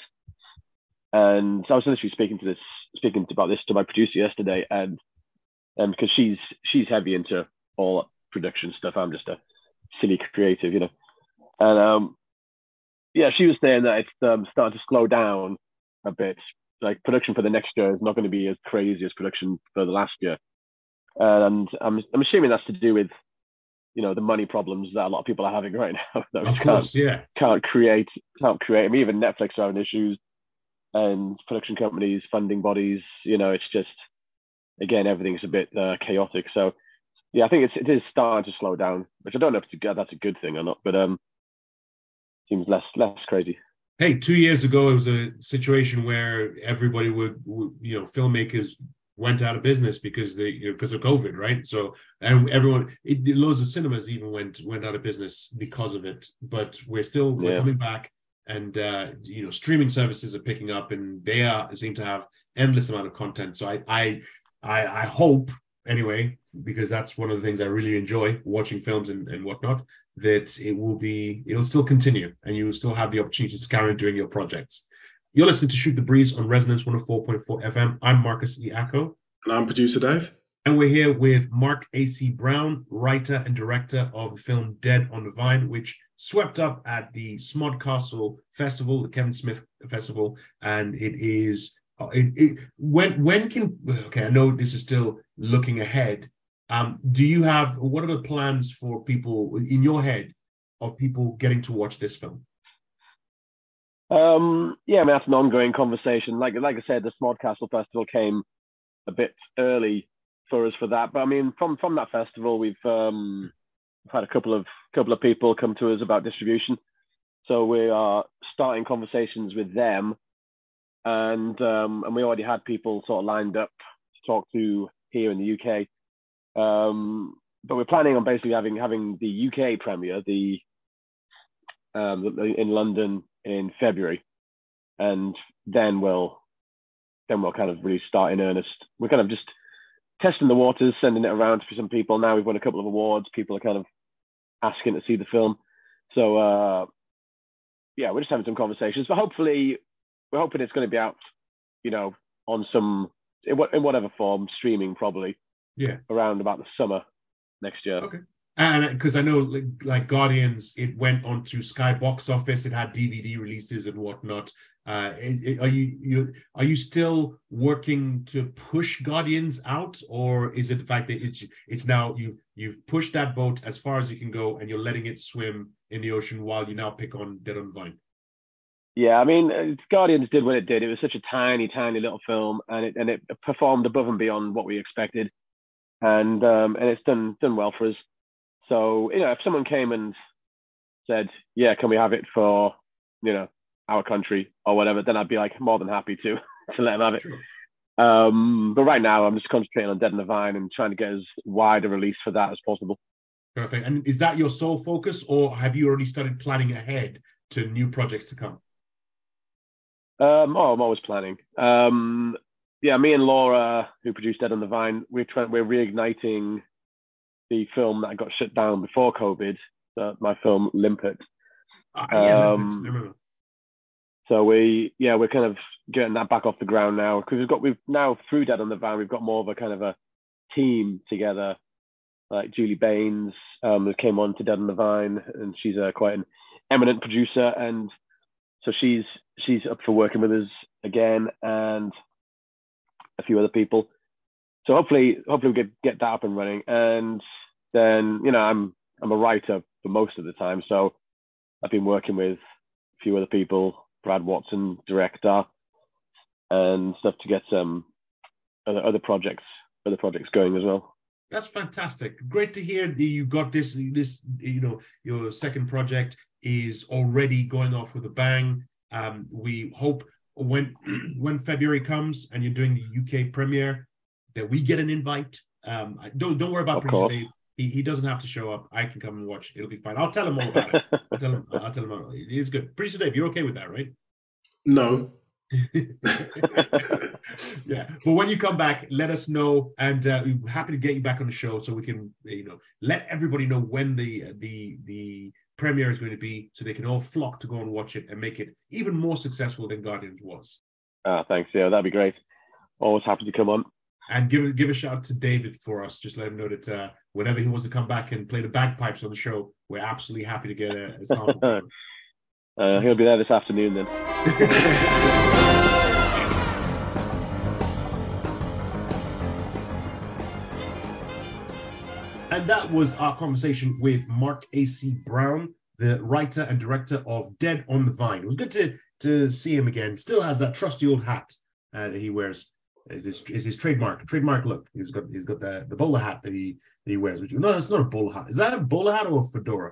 and I was literally speaking to this speaking about this to my producer yesterday, and and because she's she's heavy into all production stuff, I'm just a silly creative, you know. And um, yeah, she was saying that it's um, starting to slow down a bit. Like production for the next year is not going to be as crazy as production for the last year. And I'm I'm assuming that's to do with, you know, the money problems that a lot of people are having right now. That of course, can't, yeah. Can't create, can't create. I mean, even Netflix are having issues, and production companies, funding bodies. You know, it's just again everything's a bit uh, chaotic. So yeah, I think it's it is starting to slow down, which I don't know if it's, that's a good thing or not, but um. Seems less less crazy. Hey, two years ago, it was a situation where everybody would, would you know, filmmakers went out of business because they, you know, because of COVID, right? So, and everyone, it, loads of cinemas even went went out of business because of it. But we're still we're yeah. coming back, and uh, you know, streaming services are picking up, and they are seem to have endless amount of content. So I I I, I hope anyway, because that's one of the things I really enjoy watching films and, and whatnot, that it will be, it'll still continue and you will still have the opportunity to carry on doing your projects. You're listening to Shoot the Breeze on Resonance one oh four point four F M. I'm Mark A C Brown. And I'm producer Dave. And we're here with Mark A C Brown, writer and director of the film Dead on the Vine, which swept up at the Smodcastle Festival, the Kevin Smith Festival. And it is, it, it, when, when can, okay, I know this is still looking ahead. Um, do you have, what are the plans for people in your head of people getting to watch this film? Um, yeah, I mean, that's an ongoing conversation. Like, like I said, the Smodcastle Festival came a bit early for us for that. But I mean, from, from that festival, we've, um, we've had a couple of, couple of people come to us about distribution. So we are starting conversations with them. And, um, and we already had people sort of lined up to talk to here in the U K. Um, but we're planning on basically having having the U K premiere the um, in London in February, and then we'll then we'll kind of really start in earnest. We're kind of just testing the waters, sending it around for some people. Now we've won a couple of awards. People are kind of asking to see the film. So, uh, yeah, we're just having some conversations. But hopefully, we're hoping it's going to be out, you know, on some, in, in whatever form, streaming probably. Yeah. Around about the summer next year. Okay. And because I know, like, like Guardians, it went onto Sky Box Office. It had D V D releases and whatnot. Uh, it, it, are you you are you still working to push Guardians out, or is it the fact that it's it's now you you've pushed that boat as far as you can go and you're letting it swim in the ocean while you now pick on Dead on the Vine? Yeah, I mean, Guardians did what it did. It was such a tiny, tiny little film, and it and it performed above and beyond what we expected, and um, and it's done done well for us. So, you know, if someone came and said, yeah, can we have it for, you know, our country or whatever, then I'd be like more than happy to to let them have it. Sure. Um, but right now, I'm just concentrating on Dead on the Vine and trying to get as wide a release for that as possible. Perfect. And is that your sole focus, or have you already started planning ahead to new projects to come? Um, oh, I'm always planning. Um, yeah, me and Laura, who produced Dead on the Vine, we're trying, we're reigniting the film that got shut down before COVID, uh, my film Limpet. Uh, yeah, um, I remember. So we, yeah, we're kind of getting that back off the ground now, because we've got, we've now through Dead on the Vine, we've got more of a kind of a team together. Like Julie Baines, um, who came on to Dead on the Vine, and she's a quite an eminent producer, and so she's she's up for working with us again, and a few other people. So hopefully, hopefully we get get that up and running, and then, you know, I'm I'm a writer for most of the time, so I've been working with a few other people, Brad Watson, director, and stuff, to get some other other projects other projects going as well. That's fantastic. Great to hear that you got this this you know, your second project is already going off with a bang. Um, we hope when when February comes and you're doing the U K premiere, that we get an invite. Um, don't don't worry about Producer Dave. He he doesn't have to show up. I can come and watch. It'll be fine. I'll tell him all about it. I'll tell him. I'll tell him. All. It's good. Producer Dave, you're okay with that, right? No. Yeah, but when you come back, let us know, and uh, we're happy to get you back on the show so we can, you know, let everybody know when the the the premiere is going to be, so they can all flock to go and watch it and make it even more successful than Guardians was. Ah, uh, thanks. Yeah, that'd be great. Always happy to come on. And give give a shout out to David for us. Just let him know that uh, whenever he wants to come back and play the bagpipes on the show, we're absolutely happy to get a, a sample. uh, he'll be there this afternoon then. And that was our conversation with Mark A C Brown, the writer and director of Dead on the Vine. It was good to to see him again. Still has that trusty old hat uh, that he wears. Is his is his trademark trademark look? He's got he's got the the bowler hat that he that he wears. Which, no, it's not a bowler hat. Is that a bowler hat or a fedora?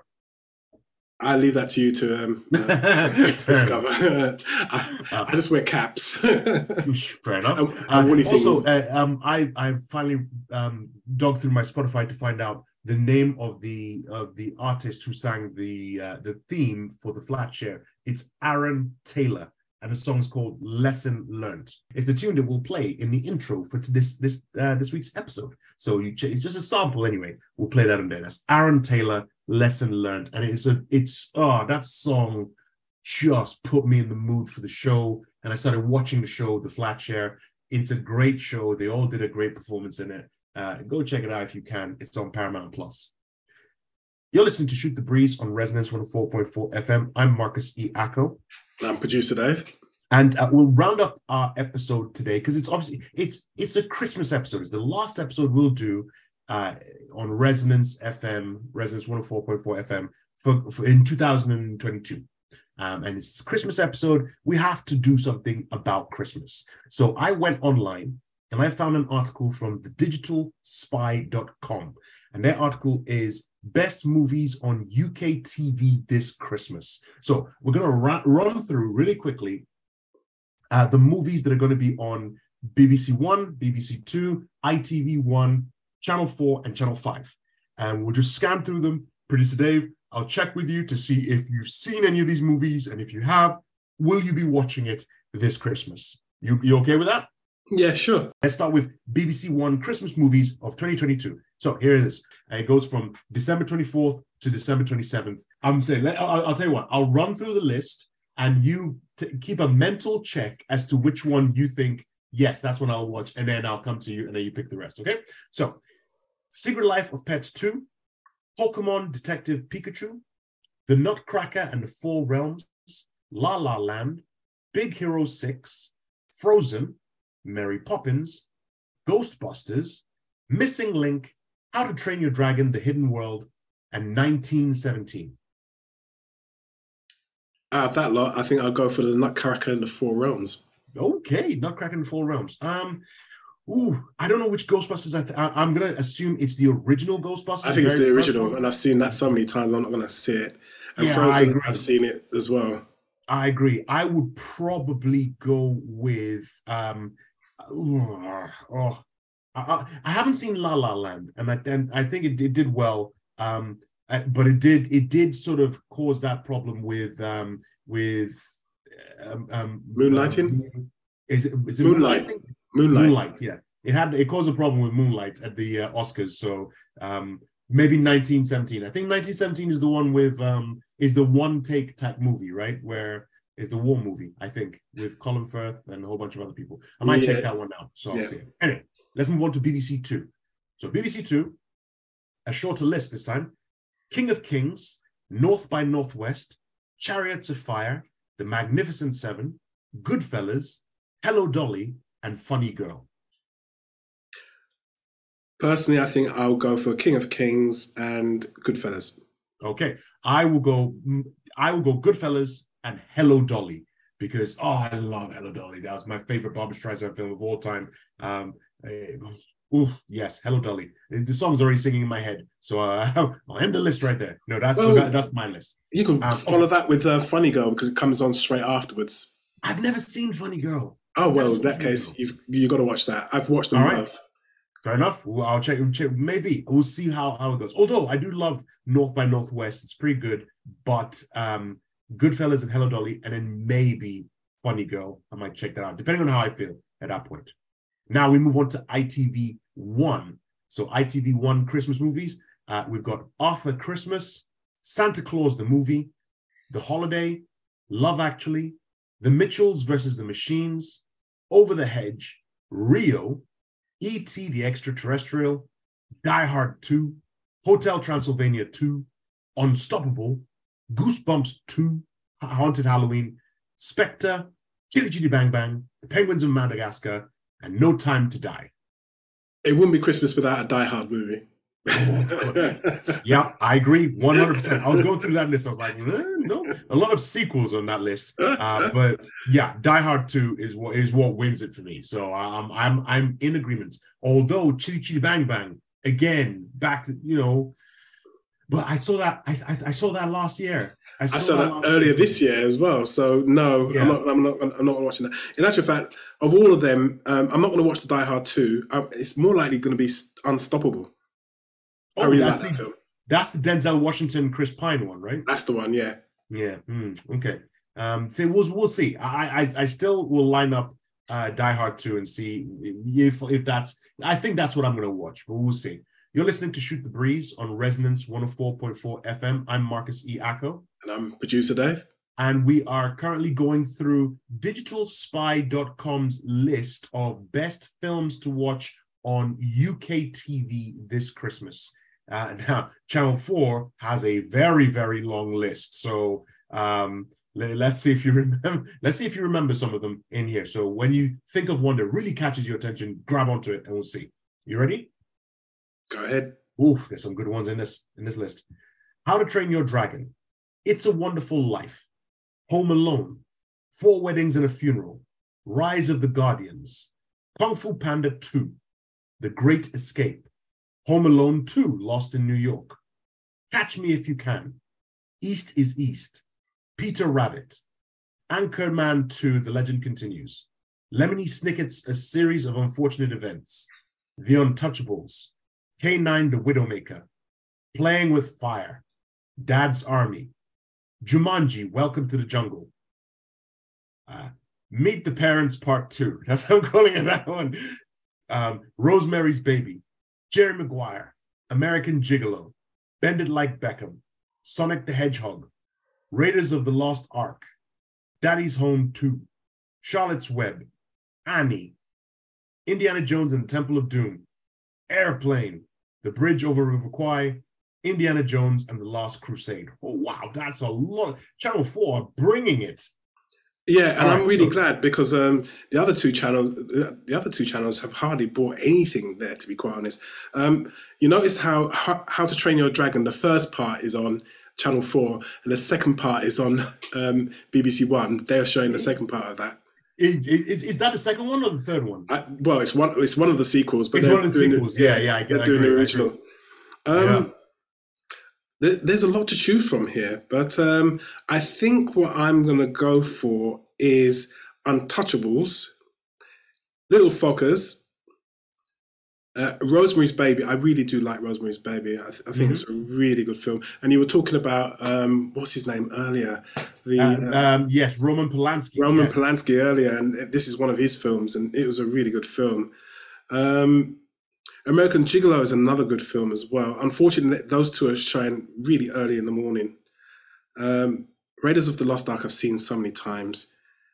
I leave that to you to um, uh, discover. I, uh, I just wear caps. Fair enough. And, and uh, also, uh, um, I I finally um, dug through my Spotify to find out the name of the of the artist who sang the uh, the theme for the Flatshare. It's Aaron Taylor, and the song's called "Lesson Learned." It's the tune that we'll play in the intro for this this uh, this week's episode. So you ch- it's just a sample anyway. We'll play that on there. That's Aaron Taylor, "Lesson Learned," and it's a it's oh that song just put me in the mood for the show, and I started watching the show, The Flatshare. It's a great show. They all did a great performance in it. Uh, go check it out if you can. It's on Paramount Plus. You're listening to Shoot the Breeze on Resonance one oh four point four F M. I'm Marcus E. Acko. I'm producer Dave. And uh, we'll round up our episode today because it's obviously it's it's a Christmas episode. It's the last episode we'll do uh, on Resonance F M, Resonance one oh four point four F M for, for in two thousand twenty-two. Um, and it's a Christmas episode. We have to do something about Christmas. So I went online and I found an article from the digital spy dot com. And their article is Best Movies on U K T V This Christmas. So we're going to ra- run through really quickly Uh, the movies that are going to be on B B C One, B B C Two, I T V One, Channel Four, and Channel Five, and we'll just scan through them. Producer Dave, I'll check with you to see if you've seen any of these movies, and if you have, will you be watching it this Christmas? You you okay with that? Yeah, sure. Let's start with B B C One Christmas movies of twenty twenty-two. So here it is. It goes from December twenty-fourth to December twenty-seventh. I'm saying, I'll, I'll tell you what, I'll run through the list and you t- keep a mental check as to which one you think, yes, that's what I'll watch. And then I'll come to you and then you pick the rest, okay? So, Secret Life of Pets two, Pokemon Detective Pikachu, The Nutcracker and the Four Realms, La La Land, Big Hero six, Frozen, Mary Poppins, Ghostbusters, Missing Link, How to Train Your Dragon, The Hidden World, and nineteen seventeen. Out of that lot, I think I'll go for The Nutcracker and the Four Realms. Okay, Nutcracker and the Four Realms. Um, ooh, I don't know which Ghostbusters. I th- I, I'm gonna assume it's the original Ghostbusters. I think it's the original, one. and I've seen that so many times. I'm not gonna see it. And Yeah, Frozen, I've seen it as well. I agree. I would probably go with um. Oh, oh I, I haven't seen La La Land, and I and I think it, it did well. Um, but it did it did sort of cause that problem with um with um, um Moonlighting. Um, is it, is it Moonlight. Moonlighting? Moonlight. Moonlight. Yeah, it had it caused a problem with Moonlight at the uh, Oscars. So um maybe nineteen seventeen. I think nineteen seventeen is the one with um is the one take type movie, right? Where is the war movie, I think, with Colin Firth and a whole bunch of other people. I might yeah. check that one out, so I'll yeah. see it. Anyway, let's move on to B B C Two. So B B C Two, a shorter list this time. King of Kings, North by Northwest, Chariots of Fire, The Magnificent Seven, Goodfellas, Hello Dolly, and Funny Girl. Personally, I think I'll go for King of Kings and Goodfellas. Okay, I will go. I will go Goodfellas and Hello Dolly because oh, I love Hello Dolly. That was my favorite Barbra Streisand film of all time. Um, uh, oof, yes, Hello Dolly. The song's already singing in my head, so uh, I'll end the list right there. No, that's well, so that, that's my list. You can um, follow okay. that with uh, Funny Girl because it comes on straight afterwards. I've never seen Funny Girl. Oh well, in that case, you've you got to watch that. I've watched them all both. Right. Fair enough. Well, I'll check, check. Maybe we'll see how, how it goes. Although I do love North by Northwest, it's pretty good. But um, Goodfellas and Hello Dolly, and then maybe Funny Girl. I might check that out, depending on how I feel at that point. Now we move on to I T V One. So I T V One Christmas movies. Uh, we've got Arthur Christmas, Santa Claus the movie, The Holiday, Love Actually, The Mitchells versus the Machines, Over the Hedge, Rio, E T the Extraterrestrial, Die Hard two, Hotel Transylvania two, Unstoppable, Goosebumps two, Haunted Halloween, Spectre, Chitty Chitty Bang Bang, The Penguins of Madagascar, and No Time to Die. It wouldn't be Christmas without a Die Hard movie. Yeah, I agree one hundred percent. I was going through that list. I was like, eh, no, a lot of sequels on that list. Uh, but yeah, Die Hard two is what is what wins it for me. So I'm I'm I'm in agreement. Although Chitty Chitty Bang Bang again, back you know, but I saw that I I, I saw that last year. I saw, I saw that, that earlier year. this year as well. So no, yeah. I'm not. I'm not. I'm not watching that. In actual fact, of all of them, um, I'm not going to watch the Die Hard two. Um, it's more likely going to be Unstoppable. Oh, really that's, like that the, that's the Denzel Washington, Chris Pine one, right? That's the one, yeah. Yeah. Mm, okay. Um, so we'll we'll see. I I I still will line up uh, Die Hard two and see if if that's. I think that's what I'm going to watch, but we'll see. You're listening to Shoot the Breeze on Resonance one oh four point four F M. I'm Marcus E. Acko. And I'm producer Dave. And we are currently going through Digital Spy dot com's list of best films to watch on U K T V this Christmas. Uh, now, Channel four has a very, very long list. So um, let, let's see if you remember. Let's see if you remember some of them in here. So when you think of one that really catches your attention, grab onto it, and we'll see. You ready? Go ahead. Oof, there's some good ones in this in this list. How to Train Your Dragon, It's a Wonderful Life, Home Alone, Four Weddings and a Funeral, Rise of the Guardians, Kung Fu Panda two, The Great Escape, Home Alone two, Lost in New York, Catch Me If You Can, East is East, Peter Rabbit, Anchorman two, The Legend Continues, Lemony Snicket's A Series of Unfortunate Events, The Untouchables, K nine, The Widowmaker, Playing with Fire, Dad's Army, Jumanji, Welcome to the Jungle, uh, Meet the Parents Part Two. That's how I'm calling it, that one. Um, Rosemary's Baby, Jerry Maguire, American Gigolo, Bend It Like Beckham, Sonic the Hedgehog, Raiders of the Lost Ark, Daddy's Home two, Charlotte's Web, Annie, Indiana Jones and the Temple of Doom, Airplane, The Bridge over River Kwai, Indiana Jones and the Last Crusade. Oh, wow, that's a lot. Channel four are bringing it. Yeah, and All I'm right, really so- glad because um, the other two channels, the other two channels have hardly brought anything there. To be quite honest, um, you notice how, how How to Train Your Dragon. The first part is on Channel Four, and the second part is on um, B B C One. They are showing the second part of that. Is, is, is that the second one or the third one? I, well, it's one. It's one of the sequels, but It's they're one of the doing sequels. The, Yeah, yeah, I get- they're I doing agree, the I original. agree. Um, Yeah. there, there's a lot to choose from here, but um, I think what I'm going to go for is Untouchables, Little Fockers, uh, Rosemary's Baby. I really do like Rosemary's Baby. I, th- I think Mhm. it's a really good film. And you were talking about um, what's his name earlier, the Uh, uh, um, yes, Roman Polanski. Roman yes. Polanski earlier, and this is one of his films, and it was a really good film. Um, American Gigolo is another good film as well. Unfortunately, those two are showing really early in the morning. Um, Raiders of the Lost Ark I've seen so many times.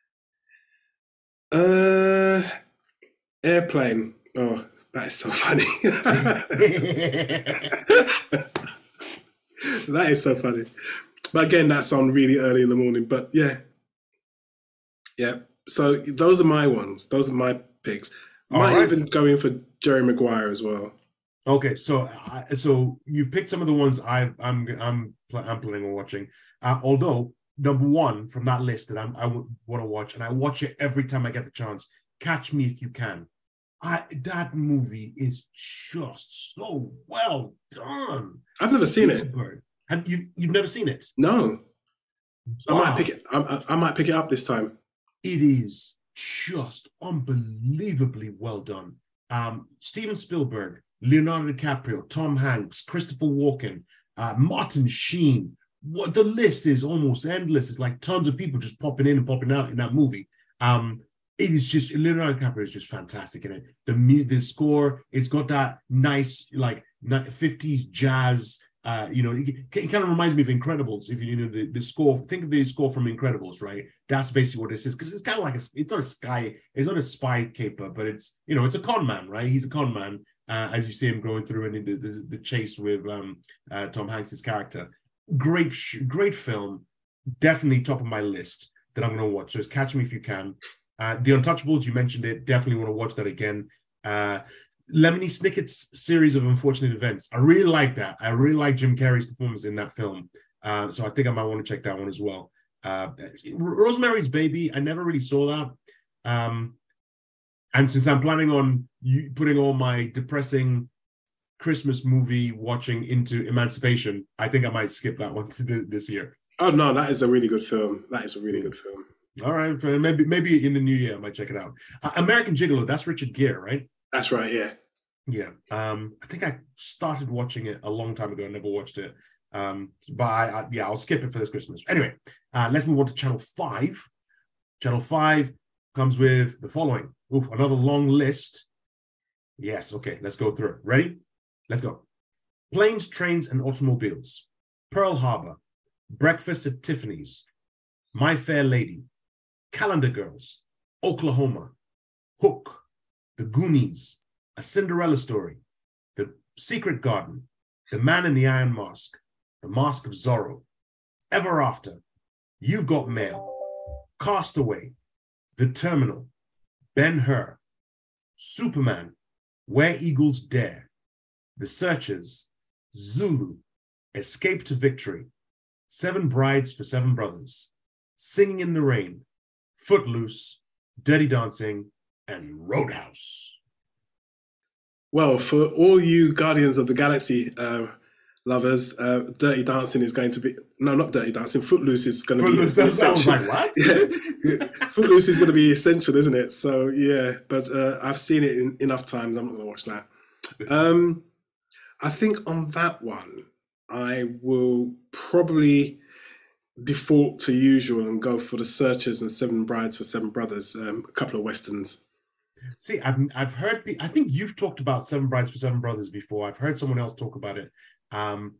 Uh, Airplane. Oh, that is so funny. That is so funny. But again, that's on really early in the morning. But yeah. Yeah. So those are my ones. Those are my picks. All Might right. even go in for Jerry Maguire as well. Okay, so I so you've picked some of the ones I I'm I'm pl- I'm planning on watching. Uh, although number one from that list that I'm, I would want to watch, and I watch it every time I get the chance. Catch Me If You Can. I that movie is just so well done. I've never seen it. Spielberg. Have you you've never seen it? No. So I Wow. might pick it. I, I, I might pick it up this time. It is just unbelievably well done. Um, Steven Spielberg, Leonardo DiCaprio, Tom Hanks, Christopher Walken, uh, Martin Sheen. What the list is almost endless. It's like tons of people just popping in and popping out in that movie. Um, it is just Leonardo DiCaprio is just fantastic in it. The mu- the score, it's got that nice like fifties jazz. Uh, you know, it, it kind of reminds me of Incredibles. If you know the, the score, think of the score from Incredibles, right? That's basically what this is, because it's kind of like a, it's not a sky, it's not a spy caper, but it's you know, it's a con man, right? He's a con man, uh, as you see him going through and in the, the, the chase with um, uh, Tom Hanks's character. Great, great film, definitely top of my list that I'm going to watch. So it's Catch Me If You Can. Uh, the Untouchables, you mentioned it. Definitely want to watch that again. Uh, Lemony Snicket's series of unfortunate events. I really like that. I really like Jim Carrey's performance in that film. Uh, so I think I might want to check that one as well. Uh, Rosemary's Baby, I never really saw that. Um, and since I'm planning on you, putting all my depressing Christmas movie watching into Emancipation, I think I might skip that one this year. Oh no, that is a really good film. That is a really good film. All right, maybe maybe in the new year I might check it out. Uh, American Gigolo, that's Richard Gere, right? That's right, yeah. Yeah. Um, I think I started watching it a long time ago. I never watched it. Um, but I, I, yeah, I'll skip it for this Christmas. Anyway, uh, let's move on to Channel five. Channel five comes with the following. Oof, another long list. Yes, okay, let's go through it. Ready? Let's go. Planes, Trains, and Automobiles. Pearl Harbor. Breakfast at Tiffany's. My Fair Lady. Calendar Girls. Oklahoma. Hook. The Goonies. A Cinderella Story. The Secret Garden. The Man in the Iron Mask. The Mask of Zorro. Ever After. You've Got Mail. Castaway. The Terminal. Ben-Hur. Superman. Where Eagles Dare. The Searchers. Zulu. Escape to Victory. Seven Brides for Seven Brothers. Singing in the Rain. Footloose. Dirty Dancing. And Roadhouse. Well, for all you Guardians of the Galaxy uh, lovers, uh, Dirty Dancing is going to be no, not Dirty Dancing. Footloose is going to be Footloose, I was essential. like, what? Yeah. Footloose is going to be essential, isn't it? So yeah, but uh, I've seen it in, enough times. I'm not going to watch that. Um, I think on that one, I will probably default to usual and go for The Searchers and Seven Brides for Seven Brothers, um, a couple of westerns. See, I've I've heard. I think you've talked about Seven Brides for Seven Brothers before. I've heard someone else talk about it. Um,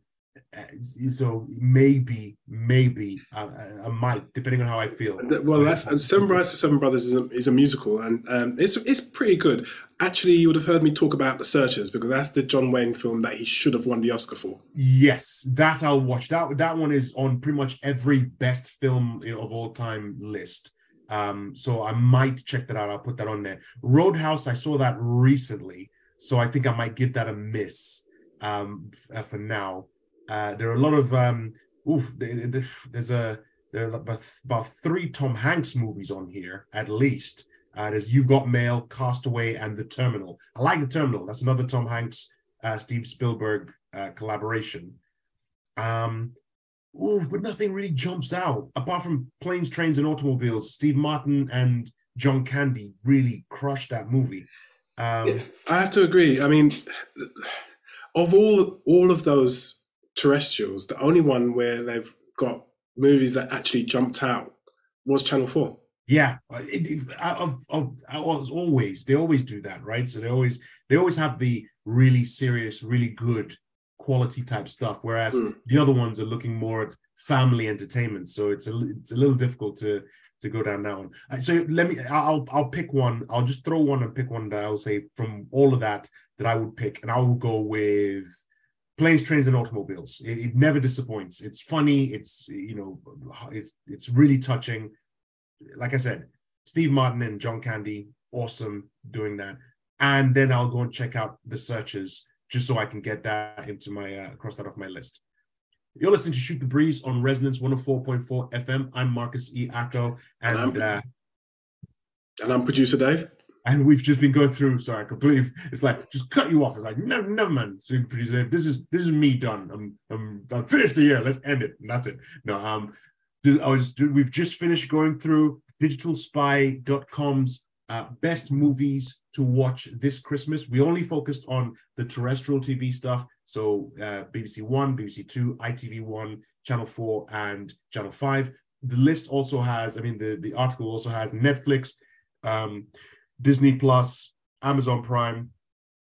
so maybe, maybe uh, I might, depending on how I feel. Well, that's, and Seven Brides for Seven Brothers is a, is a musical, and um, it's it's pretty good. Actually, you would have heard me talk about The Searchers because that's the John Wayne film that he should have won the Oscar for. Yes, that I'll watch. That that one is on pretty much every best film, you know, of all time list. Um, so I might check that out. I'll put that on there. Roadhouse, I saw that recently, so I think I might give that a miss um, f- for now. Uh, there are a lot of um, oof. There's a there are about, about three Tom Hanks movies on here at least. Uh, there's You've Got Mail, Castaway, and The Terminal. I like The Terminal. That's another Tom Hanks, uh, Steve Spielberg uh, collaboration. Um, ooh, but nothing really jumps out apart from Planes, Trains, and Automobiles. Steve Martin and John Candy really crushed that movie. Um, yeah, I have to agree. I mean, of all all of those terrestrials, the only one where they've got movies that actually jumped out was Channel four. Yeah, it, it, of, of, of, always they always do that, right? So they always they always have the really serious, really good quality type stuff, whereas mm. the other ones are looking more at family entertainment. So it's a it's a little difficult to to go down that one. So let me, I'll I'll pick one. I'll just throw one and pick one that I'll say from all of that that I would pick, and I will go with Planes, Trains, and Automobiles. It, it never disappoints. It's funny. It's you know, it's it's really touching. Like I said, Steve Martin and John Candy, awesome doing that. And then I'll go and check out The Searchers just so I can get that into my uh, cross that off my list. You're listening to Shoot the Breeze on Resonance one oh four point four F M. I'm Marcus E. Acko, and and I'm, uh, and I'm producer Dave. And we've just been going through. Sorry, I completely. It's like just cut you off. It's like no, no, man. So producer, this is this is me done. I'm I'm I'm finished the year. Let's end it. And that's it. No, um. I was, we've just finished going through Digital Spy dot com's uh, best movies to watch this Christmas. We only focused on the terrestrial T V stuff. So uh, B B C One, B B C Two, I T V One, Channel Four, and Channel Five. The list also has, I mean, the, the article also has Netflix, um, Disney Plus, Amazon Prime,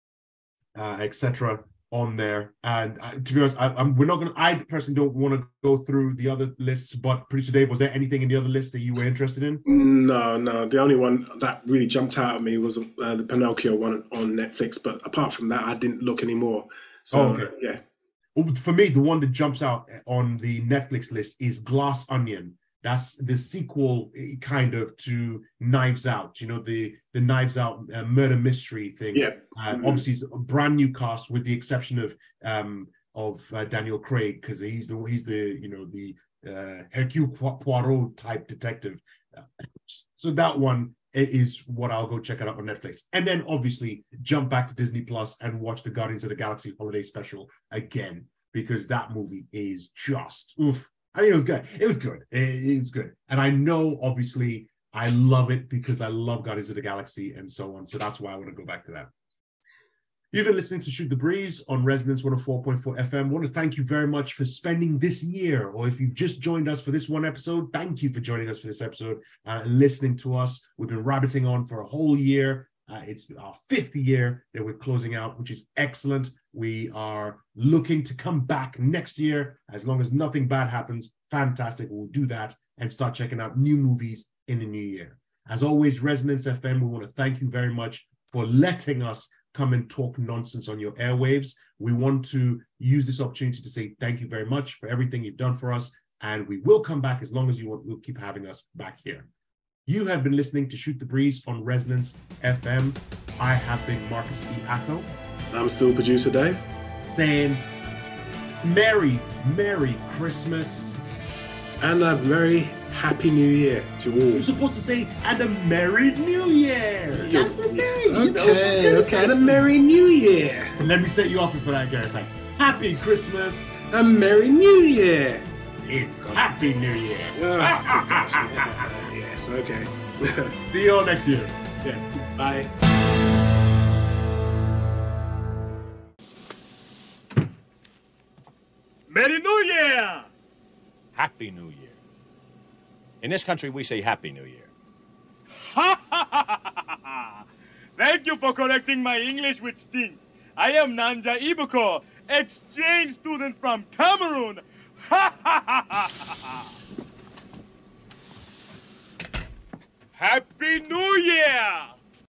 uh, et cetera on there. And uh, to be honest, I, I'm, we're not going to, I personally don't want to go through the other lists, but producer Dave, was there anything in the other list that you were interested in? No, no. The only one that really jumped out at me was uh, the Pinocchio one on Netflix. But apart from that, I didn't look anymore. So, oh, okay. uh, yeah. Well, for me, the one that jumps out on the Netflix list is Glass Onion. That's the sequel kind of to Knives Out, you know, the the Knives Out uh, murder mystery thing. Yeah. Uh, mm-hmm. Obviously, it's a brand new cast with the exception of um, of uh, Daniel Craig, because he's the he's the you know the uh, Hercule Poirot type detective. Uh, so that one is what I'll go check out on Netflix, and then obviously jump back to Disney Plus and watch the Guardians of the Galaxy Holiday Special again, because that movie is just oof. I mean, it was good. It was good. It, it was good. And I know, obviously, I love it because I love Guardians of the Galaxy and so on. So that's why I want to go back to that. You've been listening to Shoot the Breeze on Resonance one oh four point four F M. I want to thank you very much for spending this year, or if you've just joined us for this one episode, thank you for joining us for this episode uh, and listening to us. We've been rabbiting on for a whole year. Uh, it's our fifth year that we're closing out, which is excellent. We are looking to come back next year, as long as nothing bad happens. Fantastic. We'll do that and start checking out new movies in the new year. As always, Resonance F M, we want to thank you very much for letting us come and talk nonsense on your airwaves. We want to use this opportunity to say thank you very much for everything you've done for us. And we will come back as long as you want. We'll keep having us back here. You have been listening to Shoot the Breeze on Resonance F M. I have been Marcus E. Acko. I'm still producer Dave. Saying Merry, Merry Christmas. And a very Happy New Year to all. You're supposed to say, and a Merry New Year. That's the thing. Okay, you know? Okay, and a Merry New Year. And let me set you up for that, guys. Like, Happy Christmas. A Merry New Year. It's Happy New Year. Oh, yes, okay. See you all next year. Yeah, bye. Merry New Year! Happy New Year. In this country, we say Happy New Year. Ha ha ha ha ha! Thank you for correcting my English, which stinks. I am Nanja Ibuko, exchange student from Cameroon. Ha ha ha ha ha! Happy New Year!